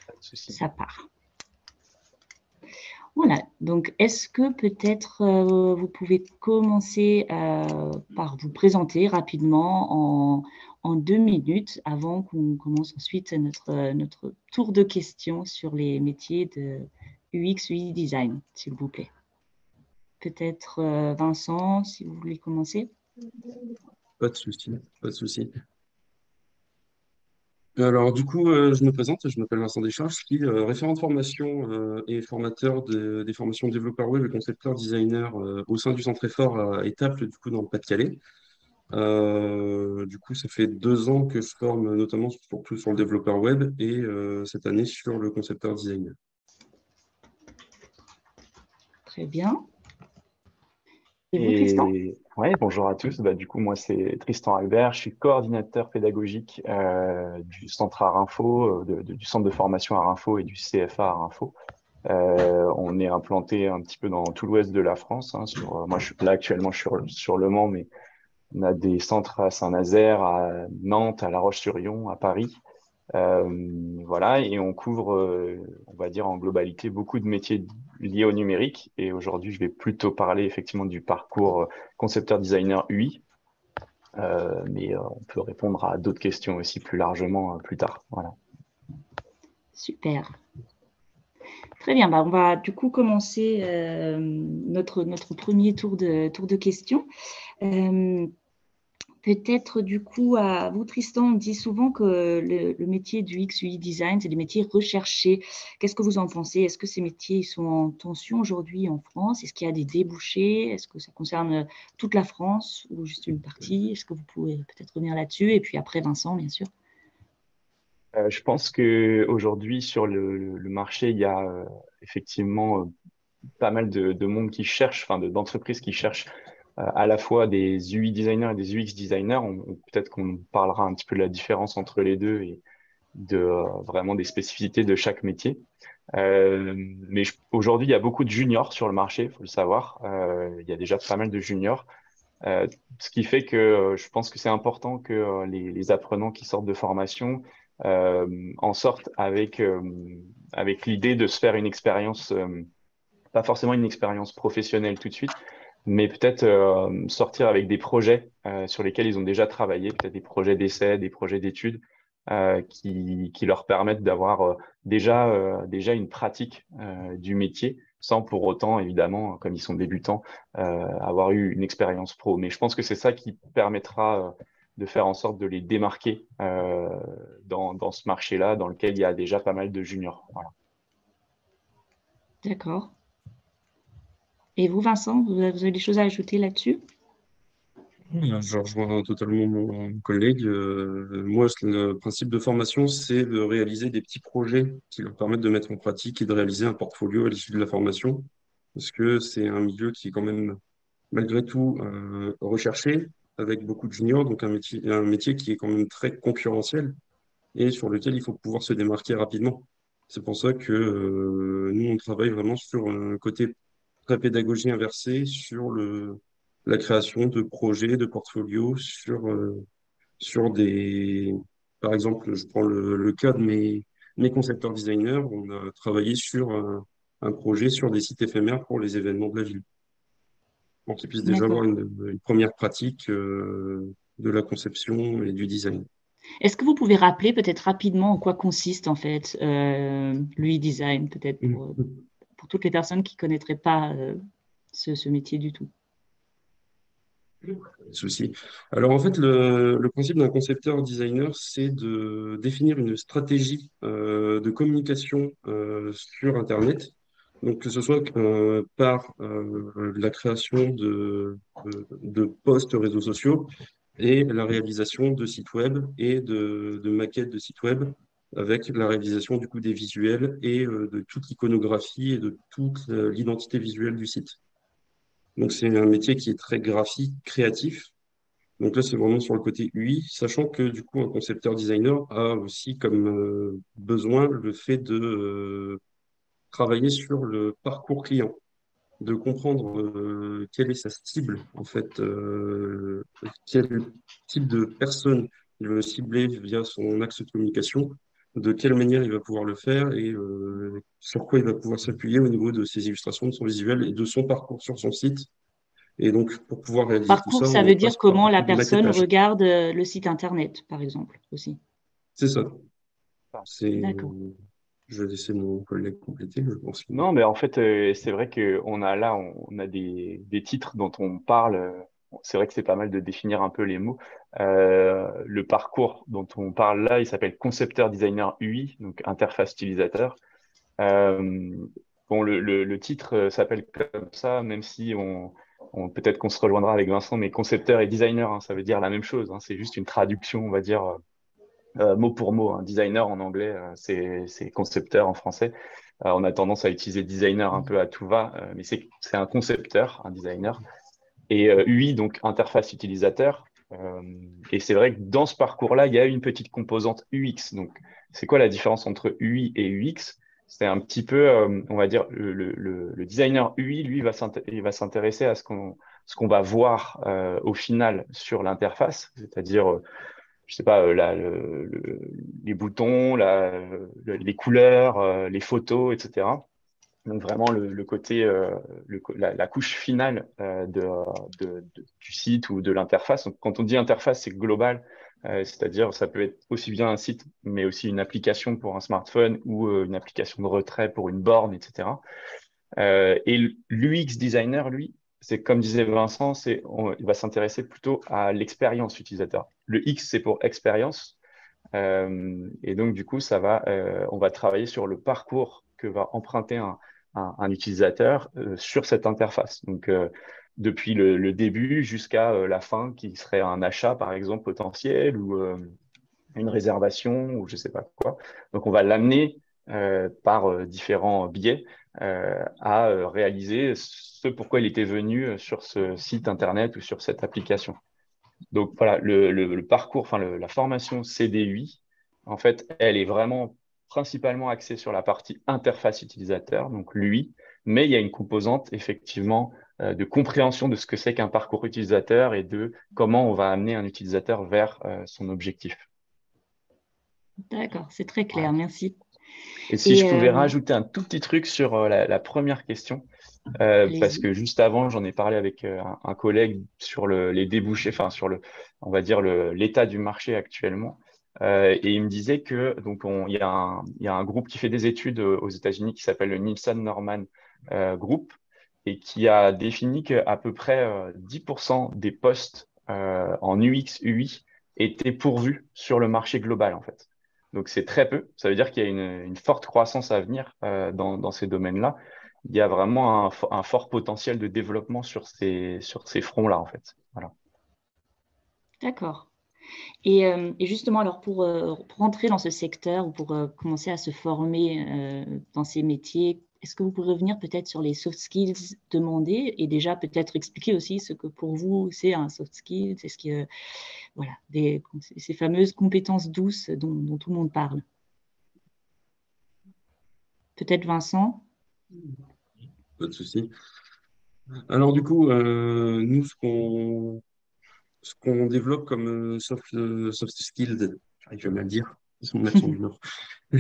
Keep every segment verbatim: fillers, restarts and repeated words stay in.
Pas de souci. Ça part. Voilà, donc est-ce que peut-être euh, vous pouvez commencer euh, par vous présenter rapidement en, en deux minutes avant qu'on commence ensuite notre, notre tour de questions sur les métiers de U X, U I design, s'il vous plaît. Peut-être euh, Vincent, si vous voulez commencer. Pas de souci, pas de souci. Alors, du coup, euh, je me présente, je m'appelle Vincent Descharges, je suis euh, référent de formation euh, et formateur de- des formations développeurs web et concepteurs designer euh, au sein du Centre Effort à Étaples, du coup, dans le Pas-de-Calais. Euh, du coup, ça fait deux ans que je forme notamment surtout sur le développeur web et euh, cette année sur le concepteur designer. Très bien. Et vous, Tristan? Et ouais, bonjour à tous. Bah, du coup, moi, c'est Tristan Albert. Je suis coordinateur pédagogique euh, du centre Arinfo, euh, de- de- du centre de formation Arinfo et du C F A Arinfo. Euh, on est implanté un petit peu dans tout l'ouest de la France. Hein, sur, euh, moi, je suis là actuellement, je suis sur, sur Le Mans, mais on a des centres à Saint-Nazaire, à Nantes, à La Roche-sur-Yon, à Paris. Euh, voilà, et on couvre, euh, on va dire en globalité, beaucoup de métiers liés au numérique. Et aujourd'hui, je vais plutôt parler effectivement du parcours euh, concepteur designer U I, euh, mais euh, on peut répondre à d'autres questions aussi plus largement euh, plus tard. Voilà. Super. Très bien, bah, on va du coup commencer euh, notre, notre premier tour de, tour de questions. Euh, Peut-être du coup, à vous, Tristan, on dit souvent que le, le métier du X U I design, c'est des métiers recherchés. Qu'est-ce que vous en pensez? Est-ce que ces métiers ils sont en tension aujourd'hui en France? Est-ce qu'il y a des débouchés? Est-ce que ça concerne toute la France ou juste une partie? Est-ce que vous pouvez peut-être revenir là-dessus? Et puis après, Vincent, bien sûr. Euh, je pense que aujourd'hui sur le, le marché, il y a euh, effectivement euh, pas mal de, de monde qui cherche, enfin de- d'entreprises qui cherchent euh, à la fois des U I designers et des U X designers. On- on- peut-être qu'on parlera un petit peu de la différence entre les deux et de euh, vraiment des spécificités de chaque métier. Euh, mais je- aujourd'hui, il y a beaucoup de juniors sur le marché, il faut le savoir. Euh, il y a déjà pas mal de juniors. Euh, Ce qui fait que euh, je pense que c'est important que euh, les, les apprenants qui sortent de formation euh, en sortent avec, euh, avec l'idée de se faire une expérience, euh, pas forcément une expérience professionnelle tout de suite, mais peut-être euh, sortir avec des projets euh, sur lesquels ils ont déjà travaillé, peut-être des projets d'essai, des projets d'études, euh, qui, qui leur permettent d'avoir euh, déjà, euh, déjà une pratique euh, du métier, sans pour autant, évidemment, comme ils sont débutants, euh, avoir eu une expérience pro. Mais je pense que c'est ça qui permettra euh, de faire en sorte de les démarquer euh, dans, dans ce marché-là, dans lequel il y a déjà pas mal de juniors. Voilà. D'accord. Et vous, Vincent, vous avez, vous avez des choses à ajouter là-dessus? Euh, Je rejoins totalement mon mon collègue. Euh, moi, le principe de formation, c'est de réaliser des petits projets qui leur permettent de mettre en pratique et de réaliser un portfolio à l'issue de la formation. Parce que c'est un milieu qui est quand même, malgré tout, euh, recherché, avec beaucoup de juniors, donc un métier, un métier qui est quand même très concurrentiel et sur lequel il faut pouvoir se démarquer rapidement. C'est pour ça que euh, nous, on travaille vraiment sur un côté très pédagogie inversée, sur le, la création de projets, de portfolios, sur, euh, sur des... Par exemple, je prends le, le cas de mes, mes concepteurs designers, on a travaillé sur un, un projet sur des sites éphémères pour les événements de la ville, pour qu'ils puissent déjà avoir D'accord. une, une première pratique euh, de la conception et du design. Est-ce que vous pouvez rappeler peut-être rapidement en quoi consiste en fait euh, l'U I design, peut-être pour, pour toutes les personnes qui ne connaîtraient pas euh, ce, ce métier du tout? Pas de souci. Alors en fait, le, le principe d'un concepteur designer, c'est de définir une stratégie euh, de communication euh, sur Internet. Donc que ce soit euh, par euh, la création de, de, de posts réseaux sociaux et la réalisation de sites web et de, de maquettes de sites web avec la réalisation du coup des visuels et euh, de toute l'iconographie et de toute euh, l'identité visuelle du site. Donc c'est un métier qui est très graphique, créatif. Donc là, c'est vraiment sur le côté U I, sachant que du coup, un concepteur designer a aussi comme euh, besoin le fait de euh, travailler sur le parcours client, de comprendre euh, quelle est sa cible, en fait, euh, quel type de personne il veut cibler via son axe de communication, de quelle manière il va pouvoir le faire et euh, sur quoi il va pouvoir s'appuyer au niveau de ses illustrations, de son visuel et de son parcours sur son site. Et donc, pour pouvoir réaliser tout Parcours, ça, ça on veut passe dire par comment la beaucoup de personne maquettage. regarde euh, le site internet, par exemple, aussi. C'est ça. Ah. C'est, D'accord. je vais laisser mon collègue compléter, je pense. que- Non, mais en fait, euh, c'est vrai que on a là, on, on a des, des titres dont on parle. euh, C'est vrai que c'est pas mal de définir un peu les mots. Euh, le parcours dont on parle là, il s'appelle concepteur designer U I, donc interface utilisateur. Euh, bon, le, le, le titre euh, s'appelle comme ça, même si on, on peut-être qu'on se rejoindra avec Vincent, mais concepteur et designer, hein, ça veut dire la même chose. Hein, c'est juste une traduction, on va dire, euh, mot pour mot. Hein. Designer en anglais, euh, c'est c'est concepteur en français. Euh, on a tendance à utiliser designer un peu à tout va, euh, mais c'est c'est un concepteur, un designer. Et euh, U I, donc interface utilisateur. Euh, et c'est vrai que dans ce parcours-là, il y a une petite composante U X. Donc, c'est quoi la différence entre U I et U X? C'est un petit peu, euh, on va dire, le, le, le le designer U I, lui, va s'inté- il va s'intéresser à ce qu'on ce qu'on va voir euh, au final sur l'interface, c'est-à-dire, euh, je sais pas, euh, la, le- le- les boutons, la, le- les couleurs, euh, les photos, et cetera. Donc vraiment le, le côté, euh, le co- la, la couche finale euh, de, de- de- du site ou de l'interface. Donc, quand on dit interface, c'est global, euh, c'est-à-dire ça peut être aussi bien un site, mais aussi une application pour un smartphone ou euh, une application de retrait pour une borne, et cetera. Euh, et l'U X designer, lui, c'est comme disait Vincent, c'est, on- il va s'intéresser plutôt à l'expérience utilisateur. Le X, c'est pour expérience. Euh, et donc, du coup, ça va, euh, on va travailler sur le parcours que va emprunter un, un- un utilisateur euh, sur cette interface. Donc, euh, depuis le, le début jusqu'à euh, la fin, qui serait un achat, par exemple, potentiel ou euh, une réservation ou je sais pas quoi. Donc, on va l'amener euh, par euh, différents biais euh, à euh, réaliser ce pourquoi il était venu euh, sur ce site internet ou sur cette application. Donc voilà, le, le- le parcours, enfin le- la formation C D U I, en fait, elle est vraiment principalement axée sur la partie interface utilisateur, donc l'U I, mais il y a une composante effectivement euh, de compréhension de ce que c'est qu'un parcours utilisateur et de comment on va amener un utilisateur vers euh, son objectif. D'accord, c'est très Voilà. clair, merci. Et si je Et pouvais euh, rajouter un tout petit truc sur euh, la, la première question, euh, parce allez-y. que juste avant, j'en ai parlé avec euh, un, un collègue sur le, les débouchés, enfin sur le, on va dire le, l'état du marché actuellement. Euh, et il me disait que donc on, il y a un, il y a un groupe qui fait des études euh, aux États-Unis qui s'appelle le Nielsen Norman euh, Group et qui a défini qu'à peu près euh, dix pour cent des postes euh, en U X, U I étaient pourvus sur le marché global en fait. Donc c'est très peu. Ça veut dire qu'il y a une, une forte croissance à venir euh, dans, dans ces domaines-là. Il y a vraiment un, fo- un fort potentiel de développement sur ces, sur ces fronts-là, en fait. Voilà. D'accord. Et, euh, et justement, alors pour, euh, pour entrer dans ce secteur ou pour euh, commencer à se former euh, dans ces métiers, est-ce que vous pourrez revenir peut-être sur les soft skills demandés et déjà peut-être expliquer aussi ce que pour vous c'est un soft skill, c'est ce que voilà, des, ces fameuses compétences douces dont, dont tout le monde parle. Peut-être Vincent? Pas de souci. Alors du coup, euh, nous, ce qu'on ce qu'on développe comme euh, soft, euh, soft skills, j'arrive jamais à le dire, c'est mon accent du Nord.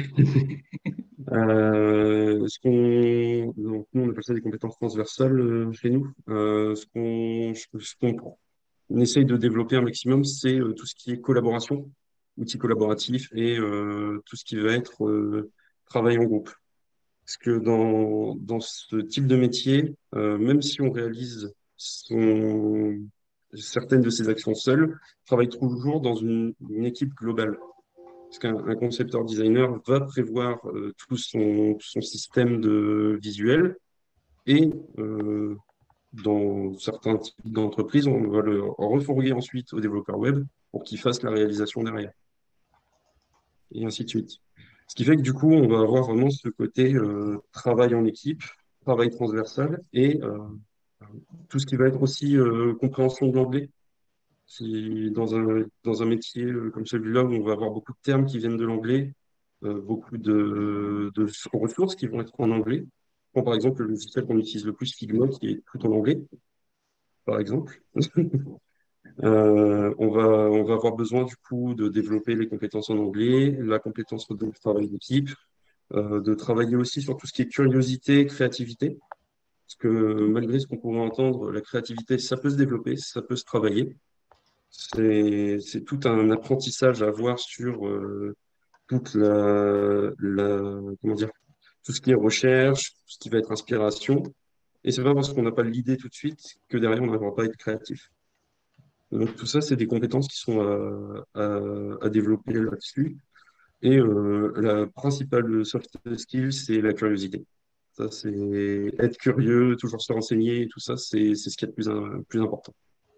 Euh, ce qu'on, donc, nous, on appelle ça des compétences transversales euh, chez nous. Euh, ce qu'on, ce qu'on essaye de développer un maximum, c'est euh, tout ce qui est collaboration, outils collaboratifs et euh, tout ce qui va être euh, travail en groupe. Parce que dans, dans ce type de métier, euh, même si on réalise son, certaines de ces actions seul, on travaille toujours dans une, une équipe globale. Parce qu'un un concepteur designer va prévoir euh, tout son, tout son système de visuel et euh, dans certains types d'entreprises, on va le refourguer ensuite au développeur web pour qu'il fasse la réalisation derrière, et ainsi de suite. Ce qui fait que du coup, on va avoir vraiment ce côté euh, travail en équipe, travail transversal et euh, tout ce qui va être aussi euh, compréhension de l'anglais. Si dans un, dans un métier euh, comme celui-là où on va avoir beaucoup de termes qui viennent de l'anglais, euh, beaucoup de, de ressources qui vont être en anglais. Bon, par exemple, le logiciel qu'on utilise le plus, Figma, qui est tout en anglais, par exemple. Euh, on va, on va avoir besoin du coup de développer les compétences en anglais, la compétence de travail d'équipe, euh, de travailler aussi sur tout ce qui est curiosité, créativité. Parce que malgré ce qu'on pourrait entendre, la créativité, ça peut se développer, ça peut se travailler. C'est, c'est tout un apprentissage à avoir sur euh, toute la, la, comment dire, tout ce qui est recherche, tout ce qui va être inspiration. Et c'est pas parce qu'on n'a pas l'idée tout de suite que derrière on n'arrivera pas à être créatif. Donc tout ça, c'est des compétences qui sont à, à, à développer là-dessus. Et euh, la principale soft skill, c'est la curiosité. Ça, c'est être curieux, toujours se renseigner, tout ça, c'est c'est ce qui est le plus, un- plus important.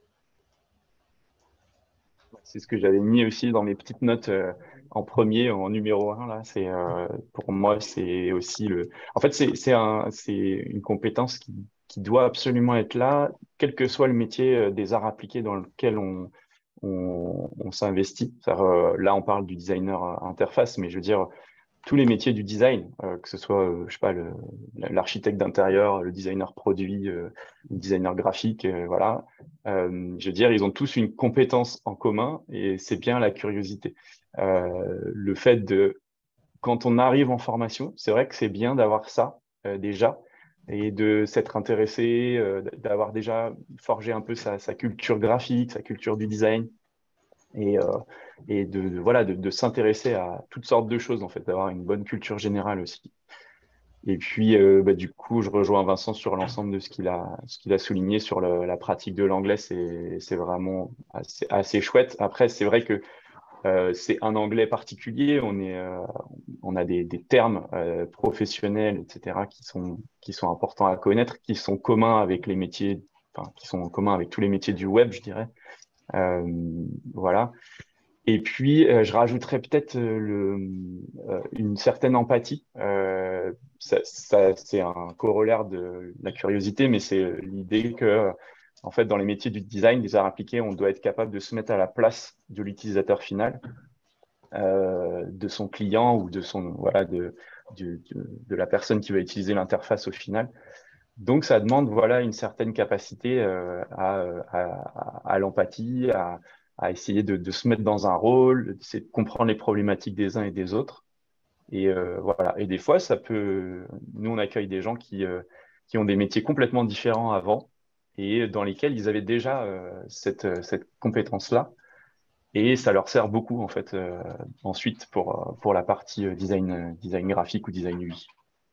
C'est ce que j'avais mis aussi dans mes petites notes euh, en premier, en numéro un, là. C'est, euh, pour moi, c'est aussi le. En fait, c'est, c'est un, c'est une compétence qui, qui doit absolument être là, quel que soit le métier euh, des arts appliqués dans lequel on, on, on s'investit. C'est-à-dire, euh, là, on parle du designer euh, interface, mais je veux dire, tous les métiers du design, euh, que ce soit, euh, je sais pas, le- l'architecte d'intérieur, le designer produit, euh, le designer graphique, euh, voilà. Euh, je veux dire, ils ont tous une compétence en commun et c'est bien la curiosité. Euh, le fait de, quand on arrive en formation, c'est vrai que c'est bien d'avoir ça euh, déjà et de s'être intéressé, euh, d'avoir déjà forgé un peu sa, sa culture graphique, sa culture du design et, euh, et de, de- voilà, de, de s'intéresser à toutes sortes de choses, en fait, d'avoir une bonne culture générale aussi. Et puis, euh, bah, du coup, je rejoins Vincent sur l'ensemble de ce qu'il a, ce qu'il a souligné sur le- la pratique de l'anglais. C'est, c'est vraiment assez, assez chouette. Après, c'est vrai que euh, c'est un anglais particulier. On est, euh, on a des, des termes euh, professionnels, et cetera, qui sont, qui sont importants à connaître, qui sont communs avec les métiers, enfin, qui sont communs avec tous les métiers du web, je dirais. Euh, voilà. Et puis, euh, je rajouterais peut-être euh, le, euh, une certaine empathie. Euh, ça, ça- c'est un corollaire de la curiosité, mais c'est l'idée que, en fait, dans les métiers du design, des arts appliqués, on doit être capable de se mettre à la place de l'utilisateur final, euh, de son client ou de son, voilà, de, du- de, de la personne qui va utiliser l'interface au final. Donc, ça demande voilà une certaine capacité euh, à, à, à l'empathie, à, à essayer de, de se mettre dans un rôle, d'essayer de comprendre les problématiques des uns et des autres. Et euh, voilà. Et des fois, ça peut. Nous, on accueille des gens qui euh, qui ont des métiers complètement différents avant et dans lesquels ils avaient déjà euh, cette cette compétence-là. Et ça leur sert beaucoup en fait euh, ensuite pour euh, pour la partie euh, design euh, design graphique ou design U I.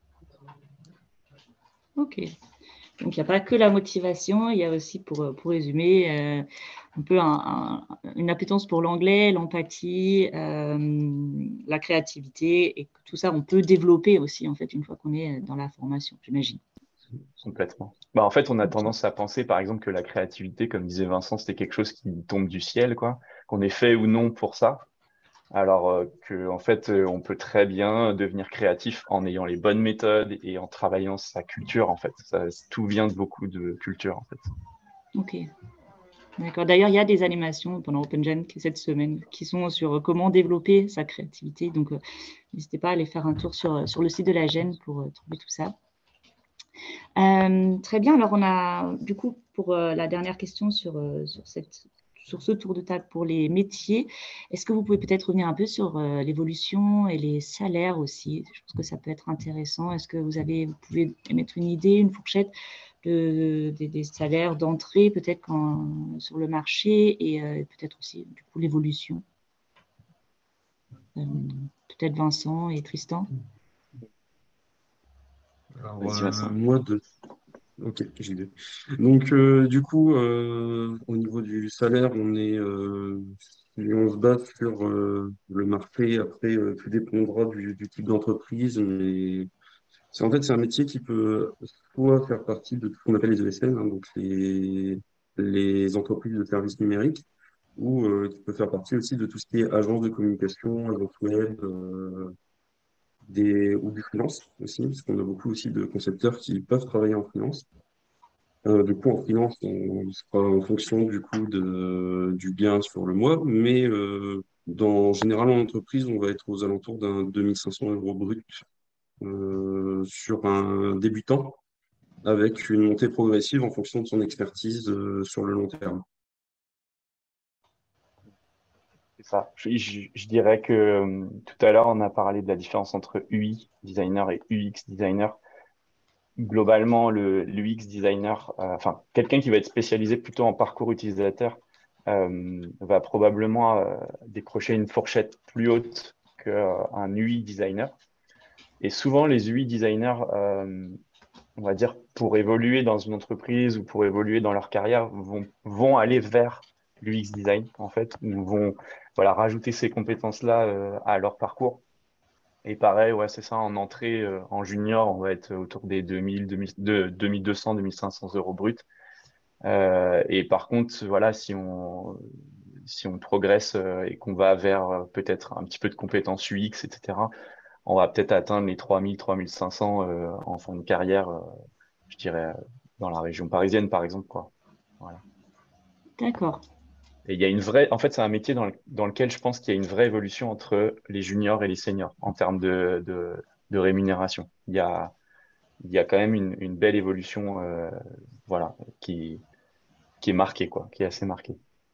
Ok. Donc, il n'y a pas que la motivation, il y a aussi, pour, pour résumer, euh, un peu un, un, une appétence pour l'anglais, l'empathie, euh, la créativité, et que tout ça, on peut développer aussi, en fait, une fois qu'on est dans la formation, j'imagine. Complètement. Bah, en fait, on a Ok. tendance à penser, par exemple, que la créativité, comme disait Vincent, c'était quelque chose qui tombe du ciel, quoi, qu'on est fait ou non pour ça. Alors euh, que, en fait, euh, on peut très bien devenir créatif en ayant les bonnes méthodes et en travaillant sa culture, en fait. Ça, tout vient de beaucoup de culture, en fait. Ok. D'accord. D'ailleurs, il y a des animations pendant OpenGen qui- cette semaine qui sont sur comment développer sa créativité. Donc, euh, n'hésitez pas à aller faire un tour sur, sur le site de la Gêne pour euh, trouver tout ça. Euh, très bien. Alors, on a du coup pour euh, la dernière question sur, euh, sur, cette, sur ce tour de table pour les métiers. Est-ce que vous pouvez peut-être revenir un peu sur euh, l'évolution et les salaires aussi? Je pense que ça peut être intéressant. Est-ce que vous avez, vous pouvez émettre une idée, une fourchette de, des, des salaires d'entrée peut-être quand- sur le marché et euh, peut-être aussi du coup l'évolution? Euh, peut-être Vincent et Tristan. Alors, Vas-y, euh, Vincent. moi, de... Ok, j'ai idée. Donc, euh, du coup, euh, au niveau du salaire, on est, euh, si on se base sur euh, le marché. Après, euh, tout dépendra du, du type d'entreprise, mais c'est en fait, c'est un métier qui peut soit faire partie de tout ce qu'on appelle les E S N, hein, donc les, les entreprises de services numériques, ou euh, qui peut faire partie aussi de tout ce qui est agence de communication, agence web, euh, des, ou du freelance aussi, parce qu'on a beaucoup aussi de concepteurs qui peuvent travailler en freelance. Euh, du coup, en freelance, on sera en fonction du coup de, du gain sur le mois, mais euh, dans, en général, en entreprise, on va être aux alentours d'un deux mille cinq cents euros brut euh, sur un débutant, avec une montée progressive en fonction de son expertise euh, sur le long terme. C'est ça. Je, je- je dirais que euh, tout à l'heure, on a parlé de la différence entre U I designer et U X designer. Globalement, le, l'U X designer, euh, enfin, quelqu'un qui va être spécialisé plutôt en parcours utilisateur, euh, va probablement euh, décrocher une fourchette plus haute qu'un U I designer. Et souvent, les U I designers, euh, on va dire, pour évoluer dans une entreprise ou pour évoluer dans leur carrière, vont, vont aller vers l'U X design, en fait, ou vont voilà, rajouter ces compétences-là euh, à leur parcours. Et pareil, ouais, c'est ça, en entrée, euh, en junior, on va être autour des deux mille, deux mille, de- deux mille deux cents, deux mille cinq cents euros bruts. Euh, et par contre, voilà, si on, si on progresse euh, et qu'on va vers euh, peut-être un petit peu de compétences U X, et cetera, on va peut-être atteindre les trois mille, trois mille cinq cents euh, en fin de carrière, euh, je dirais, euh, dans la région parisienne, par exemple, quoi. Voilà. D'accord. Et il y a une vraie, en fait, c'est un métier dans, le- dans lequel je pense qu'il y a une vraie évolution entre les juniors et les seniors en termes de, de, de rémunération. Il y a, il y a quand même une, une belle évolution, euh, voilà, qui, qui est marquée, quoi, qui est assez marquée.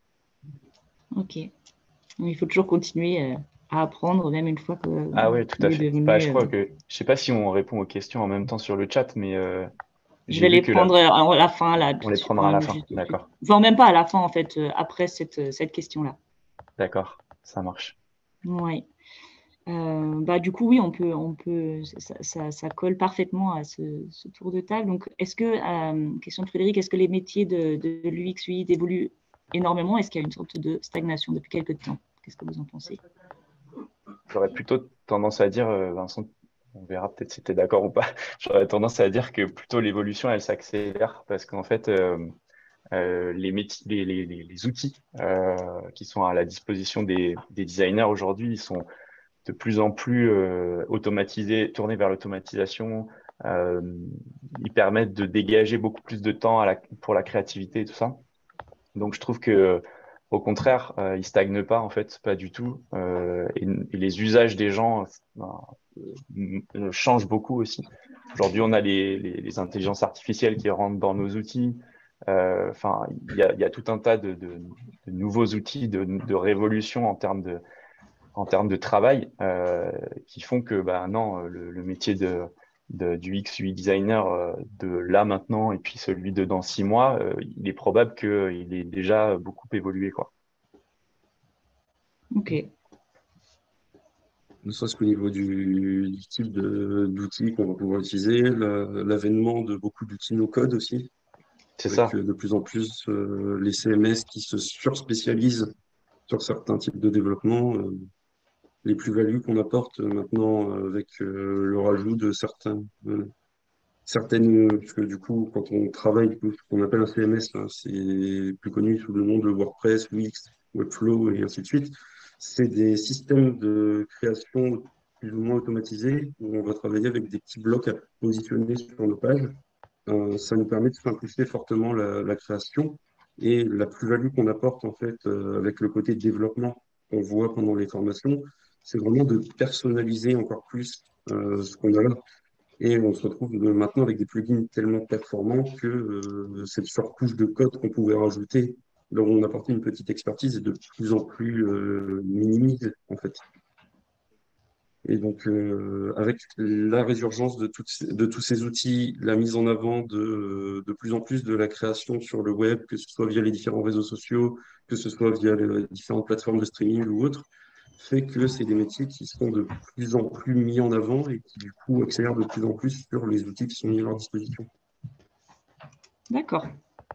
Ok. Donc, il faut toujours continuer euh, à apprendre, même une fois qu'on Ah oui, tout à est fait. Bah, je devenu. euh, crois que, je sais pas si on répond aux questions en même temps sur le chat, mais euh, Je j'ai vais vu les que là, prendre à la fin, là, on les quand prendra à la même, fin. juste, D'accord, enfin, même pas à la fin, en fait, euh, après cette, cette question-là. d'accord, ça marche. Oui. Euh, bah, du coup, oui, on peut, on peut, ça, ça, ça colle parfaitement à ce, ce tour de table. Donc, est-ce que, euh, question de Frédéric, est-ce que les métiers de, de l'U X, U I évoluent énormément? Est-ce qu'il y a une sorte de stagnation depuis quelques temps? Qu'est-ce que vous en pensez? J'aurais plutôt tendance à dire, euh, Vincent, on verra peut-être si tu es d'accord ou pas, j'aurais tendance à dire que plutôt l'évolution, elle s'accélère parce qu'en fait, euh, euh, les, métiers, les, les, les, les outils euh, qui sont à la disposition des, des designers aujourd'hui, ils sont de plus en plus euh, automatisés, tournés vers l'automatisation. Euh, ils permettent de dégager beaucoup plus de temps à la, pour la créativité et tout ça. Donc, je trouve que, au contraire, euh, ils stagnent pas, en fait, pas du tout. Euh, et, et les usages des gens euh, euh, changent beaucoup aussi. Aujourd'hui, on a les, les, les intelligences artificielles qui rentrent dans nos outils. Euh, Enfin, il y a, il y a tout un tas de, de, de nouveaux outils de, de révolution en termes de, en termes de travail euh, qui font que, bah, non, le, le métier de, de, du X U I designer euh, de là maintenant et puis celui de dans six mois, euh, il est probable qu'il ait déjà beaucoup évolué, quoi. Ok, Ne serait-ce qu'au niveau du, du type de- d'outils qu'on va pouvoir utiliser, la- l'avènement de beaucoup d'outils no-code aussi, C'est avec ça. euh, de plus en plus euh, les C M S qui se surspécialisent sur certains types de développement, euh, les plus-values qu'on apporte euh, maintenant euh, avec euh, le rajout de certains, euh, certaines, euh, parce que du coup, quand on travaille, ce qu'on appelle un C M S, hein, c'est plus connu sous le nom de WordPress, Wix, Webflow et ainsi de suite. C'est des systèmes de création plus ou moins automatisés où on va travailler avec des petits blocs à positionner sur nos pages. Euh, ça nous permet de simplifier fortement la, la création et la plus-value qu'on apporte en fait euh, avec le côté développement qu'on voit pendant les formations, c'est vraiment de personnaliser encore plus euh, ce qu'on a là. Et on se retrouve euh, maintenant avec des plugins tellement performants que euh, cette surcouche de code qu'on pouvait rajouter, là où on apportait une petite expertise, est de plus en plus euh, minimise en fait. Et donc, euh, avec la résurgence de, toutes ces- de tous ces outils, la mise en avant de, de plus en plus de la création sur le web, que ce soit via les différents réseaux sociaux, que ce soit via les différentes plateformes de streaming ou autres, fait que c'est des métiers qui sont de plus en plus mis en avant et qui, du coup, accélèrent de plus en plus sur les outils qui sont mis à leur disposition. d'accord.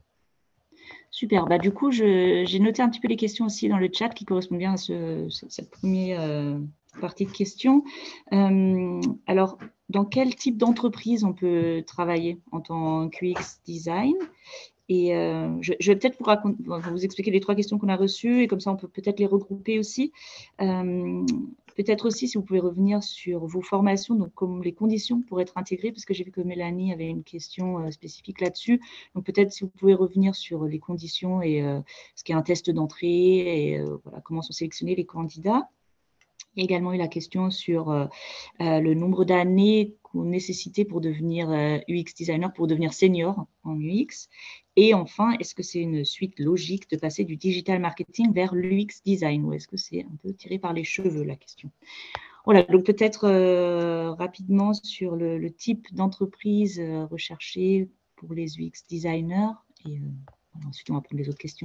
Super. Bah, du coup, je- j'ai noté un petit peu les questions aussi dans le chat qui correspondent bien à ce- ce- cette première euh, partie de questions. Euh, alors, dans quel type d'entreprise on peut travailler en tant qu'U X design? Et euh, je, je vais peut-être vous, raconter, vous expliquer les trois questions qu'on a reçues et comme ça, on peut peut-être les regrouper aussi. Euh, peut-être aussi, si vous pouvez revenir sur vos formations, donc comme les conditions pour être intégré, parce que j'ai vu que Mélanie avait une question euh, spécifique là-dessus. Donc peut-être si vous pouvez revenir sur les conditions et euh, ce qu'est un test d'entrée et euh, voilà, comment sont sélectionnés les candidats. Il y a également eu la question sur euh, euh, le nombre d'années coup, nécessité pour devenir euh, U X designer, pour devenir senior en U X? Et enfin, est-ce que c'est une suite logique de passer du digital marketing vers l'U X design, ou est-ce que c'est un peu tiré par les cheveux, la question? Voilà, donc peut-être euh, rapidement sur le, le type d'entreprise euh, recherchée pour les U X designers, et euh, voilà, ensuite on va prendre les autres questions.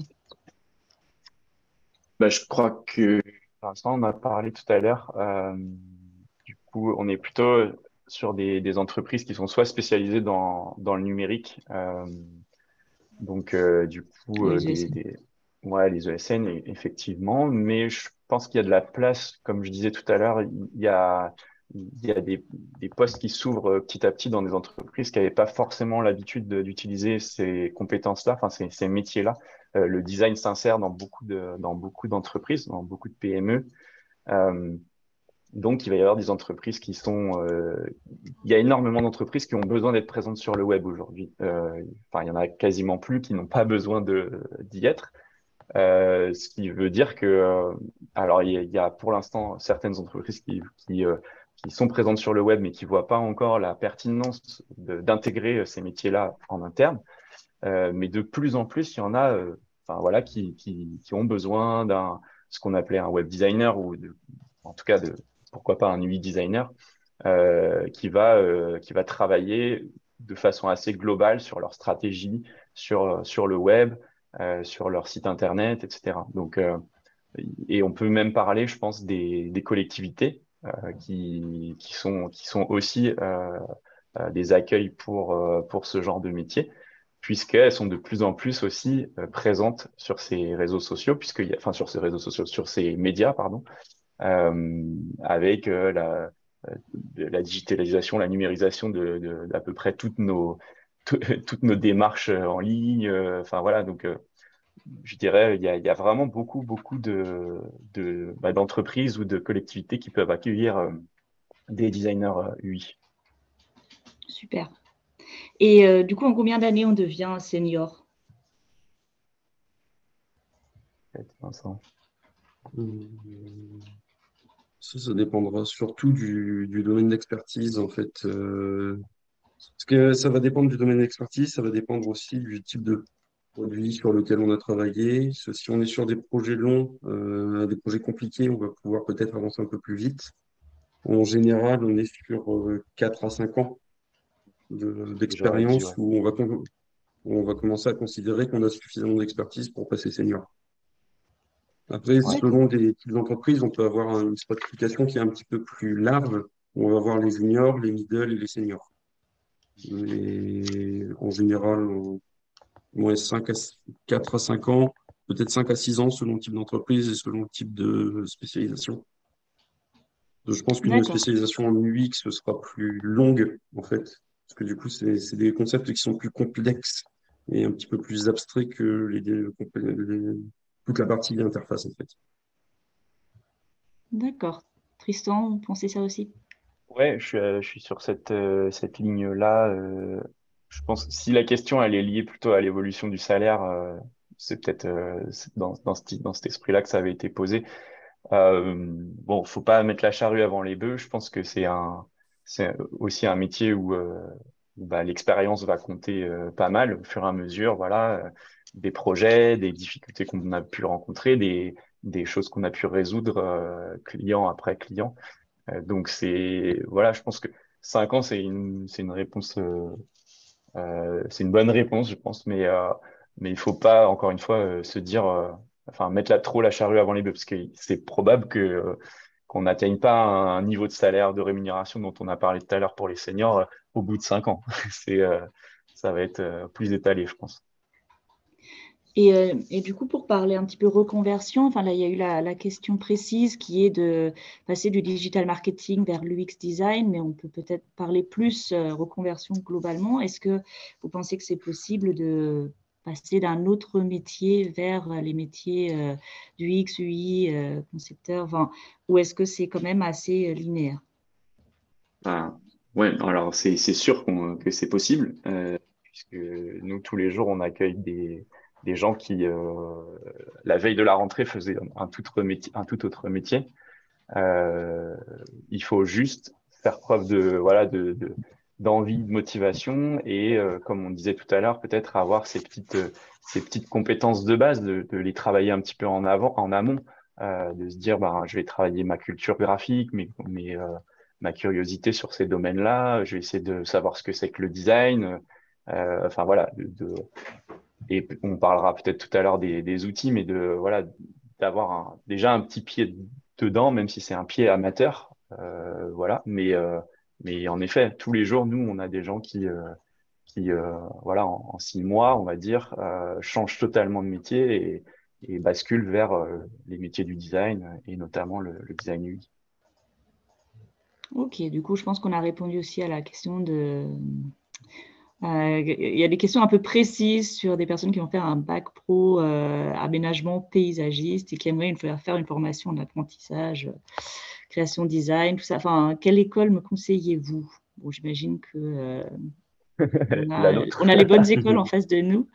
Bah, je crois que, pour l'instant, on a parlé tout à l'heure, euh, du coup, on est plutôt sur des, des entreprises qui sont soit spécialisées dans, dans le numérique, euh, donc euh, du coup, euh, Les des, E S N. des, ouais, les E S N, e- effectivement, mais je pense qu'il y a de la place, comme je disais tout à l'heure, il y a, il y a des, des postes qui s'ouvrent euh, petit à petit dans des entreprises qui n'avaient pas forcément l'habitude de- d'utiliser ces compétences-là, enfin ces, ces métiers-là. Euh, le design s'insère dans beaucoup de, dans beaucoup d'entreprises, dans beaucoup de P M E. Euh, donc, il va y avoir des entreprises qui sont. Euh, il y a énormément d'entreprises qui ont besoin d'être présentes sur le web aujourd'hui. Euh, enfin, il y en a quasiment plus qui n'ont pas besoin de d'y être. Euh, ce qui veut dire que, euh, alors, il y, a, il y a pour l'instant certaines entreprises qui qui, euh, qui sont présentes sur le web, mais qui voient pas encore la pertinence de- d'intégrer euh, ces métiers-là en interne. Euh, mais de plus en plus, il y en a, euh, enfin voilà, qui qui qui ont besoin d'un ce qu'on appelait un web designer ou de, en tout cas de pourquoi pas un U I designer euh, qui va, euh, qui va travailler de façon assez globale sur leur stratégie, sur, sur le web, euh, sur leur site internet, et cetera. Donc, euh, et on peut même parler, je pense, des, des collectivités euh, qui, qui sont, qui sont aussi euh, euh, des accueils pour, euh, pour ce genre de métier, puisqu'elles sont de plus en plus aussi euh, présentes sur ces réseaux sociaux, puisque, enfin, sur ces réseaux sociaux, sur ces médias, pardon, euh, avec euh, la, euh, la digitalisation, la numérisation de, de, d'à peu près toutes nos, tout- toutes nos démarches euh, en ligne. euh, Enfin voilà, donc euh, je dirais il y a, il y a vraiment beaucoup, beaucoup de, de, bah, d'entreprises ou de collectivités qui peuvent accueillir euh, des designers euh, U I. Super. Et euh, du coup, en combien d'années on devient senior? Peut-être, Vincent. Hum, Ça, ça dépendra surtout du, du domaine d'expertise, en fait. Euh, parce que ça va dépendre du domaine d'expertise, ça va dépendre aussi du type de produit sur lequel on a travaillé. Parce que Si on est sur des projets longs, euh, des projets compliqués, on va pouvoir peut-être avancer un peu plus vite. En général, on est sur euh, quatre à cinq ans de- Ce que j'aurais dit, ouais. d'expérience où on va, con- où on va commencer à considérer qu'on a suffisamment d'expertise pour passer senior. Après, Ouais, selon les types d'entreprises, on peut avoir une stratification qui est un petit peu plus large. On va avoir les juniors, les middle et les seniors. Mais en général, on, ouais, cinq à six quatre à cinq ans, peut-être cinq à six ans selon le type d'entreprise et selon le type de spécialisation. Je pense qu'une d'accord. spécialisation en U X sera plus longue, en fait, parce que du coup, c'est c'est des concepts qui sont plus complexes et un petit peu plus abstraits que les, les- toute la partie interface, en fait. D'accord. Tristan, vous pensez ça aussi? Ouais, je suis, euh, je suis sur cette, euh, cette ligne-là. euh, je pense que si la question elle est liée plutôt à l'évolution du salaire, euh, c'est peut-être euh, c'est dans, dans, ce, dans cet esprit-là que ça avait été posé. Euh, bon, faut pas mettre la charrue avant les bœufs. Je pense que c'est un, c'est aussi un métier où, euh, où, bah, l'expérience va compter euh, pas mal au fur et à mesure. Voilà, euh, des projets, des difficultés qu'on a pu rencontrer, des, des choses qu'on a pu résoudre euh, client après client. Euh, donc c'est voilà, je pense que cinq ans c'est une c'est une réponse euh, euh, c'est une bonne réponse, je pense, mais euh, mais il faut pas encore une fois euh, se dire euh, enfin mettre la trop la charrue avant les bœufs parce que c'est probable que euh, qu'on n'atteigne pas un, un niveau de salaire de rémunération dont on a parlé tout à l'heure pour les seniors euh, au bout de cinq ans. C'est euh, ça va être euh, plus étalé, je pense. Et, euh, et du coup, pour parler un petit peu reconversion, enfin là, il y a eu la, la question précise qui est de passer du digital marketing vers l'U X design, mais on peut peut-être parler plus euh, reconversion globalement. Est-ce que vous pensez que c'est possible de passer d'un autre métier vers euh, les métiers euh, du X, U I, euh, concepteur, enfin, ou est-ce que c'est quand même assez euh, linéaire? Ah, ouais, alors c'est c'est sûr qu'on- que c'est possible, euh, puisque nous tous les jours on accueille des des gens qui euh, la veille de la rentrée faisaient un tout autre métier, un tout autre métier. Euh, il faut juste faire preuve de, voilà, de, de- d'envie, de motivation et, euh, comme on disait tout à l'heure, peut-être avoir ces petites, euh, ces petites compétences de base, de, de les travailler un petit peu en avant, en amont, euh, de se dire, ben, je vais travailler ma culture graphique, mes, mes, euh, ma curiosité sur ces domaines-là, je vais essayer de savoir ce que c'est que le design, euh, enfin voilà, de, de- et on parlera peut-être tout à l'heure des, des outils, mais de voilà, d'avoir un- déjà un petit pied dedans, même si c'est un pied amateur, euh, voilà. Mais euh, mais en effet, tous les jours, nous, on a des gens qui euh, qui euh, voilà, en, en six mois, on va dire, euh, changent totalement de métier et, et basculent vers euh, les métiers du design et notamment le, le design U X. Ok, du coup, je pense qu'on a répondu aussi à la question de... Euh, il y a des questions un peu précises sur des personnes qui vont faire un bac pro euh, aménagement paysagiste et qui aimeraient une, faire une formation en apprentissage, euh, création design, tout ça. Enfin, quelle école me conseillez-vous? Bon, j'imagine que euh, on La a, nôtre. on a les bonnes écoles en face de nous.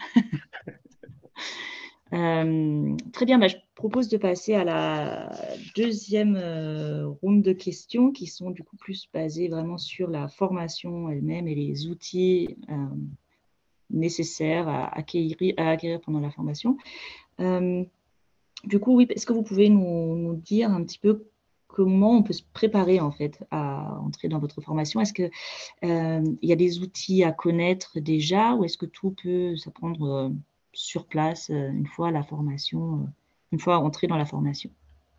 Euh, très bien, bah, je propose de passer à la deuxième euh, ronde de questions qui sont du coup plus basées vraiment sur la formation elle-même et les outils euh, nécessaires à acquérir, à acquérir pendant la formation. Euh, du coup, oui, est-ce que vous pouvez nous, nous dire un petit peu comment on peut se préparer en fait à entrer dans votre formation? Est-ce que euh, il y a des outils à connaître déjà ou est-ce que tout peut s'apprendre euh, sur place euh, une fois la formation, euh, une fois entré dans la formation?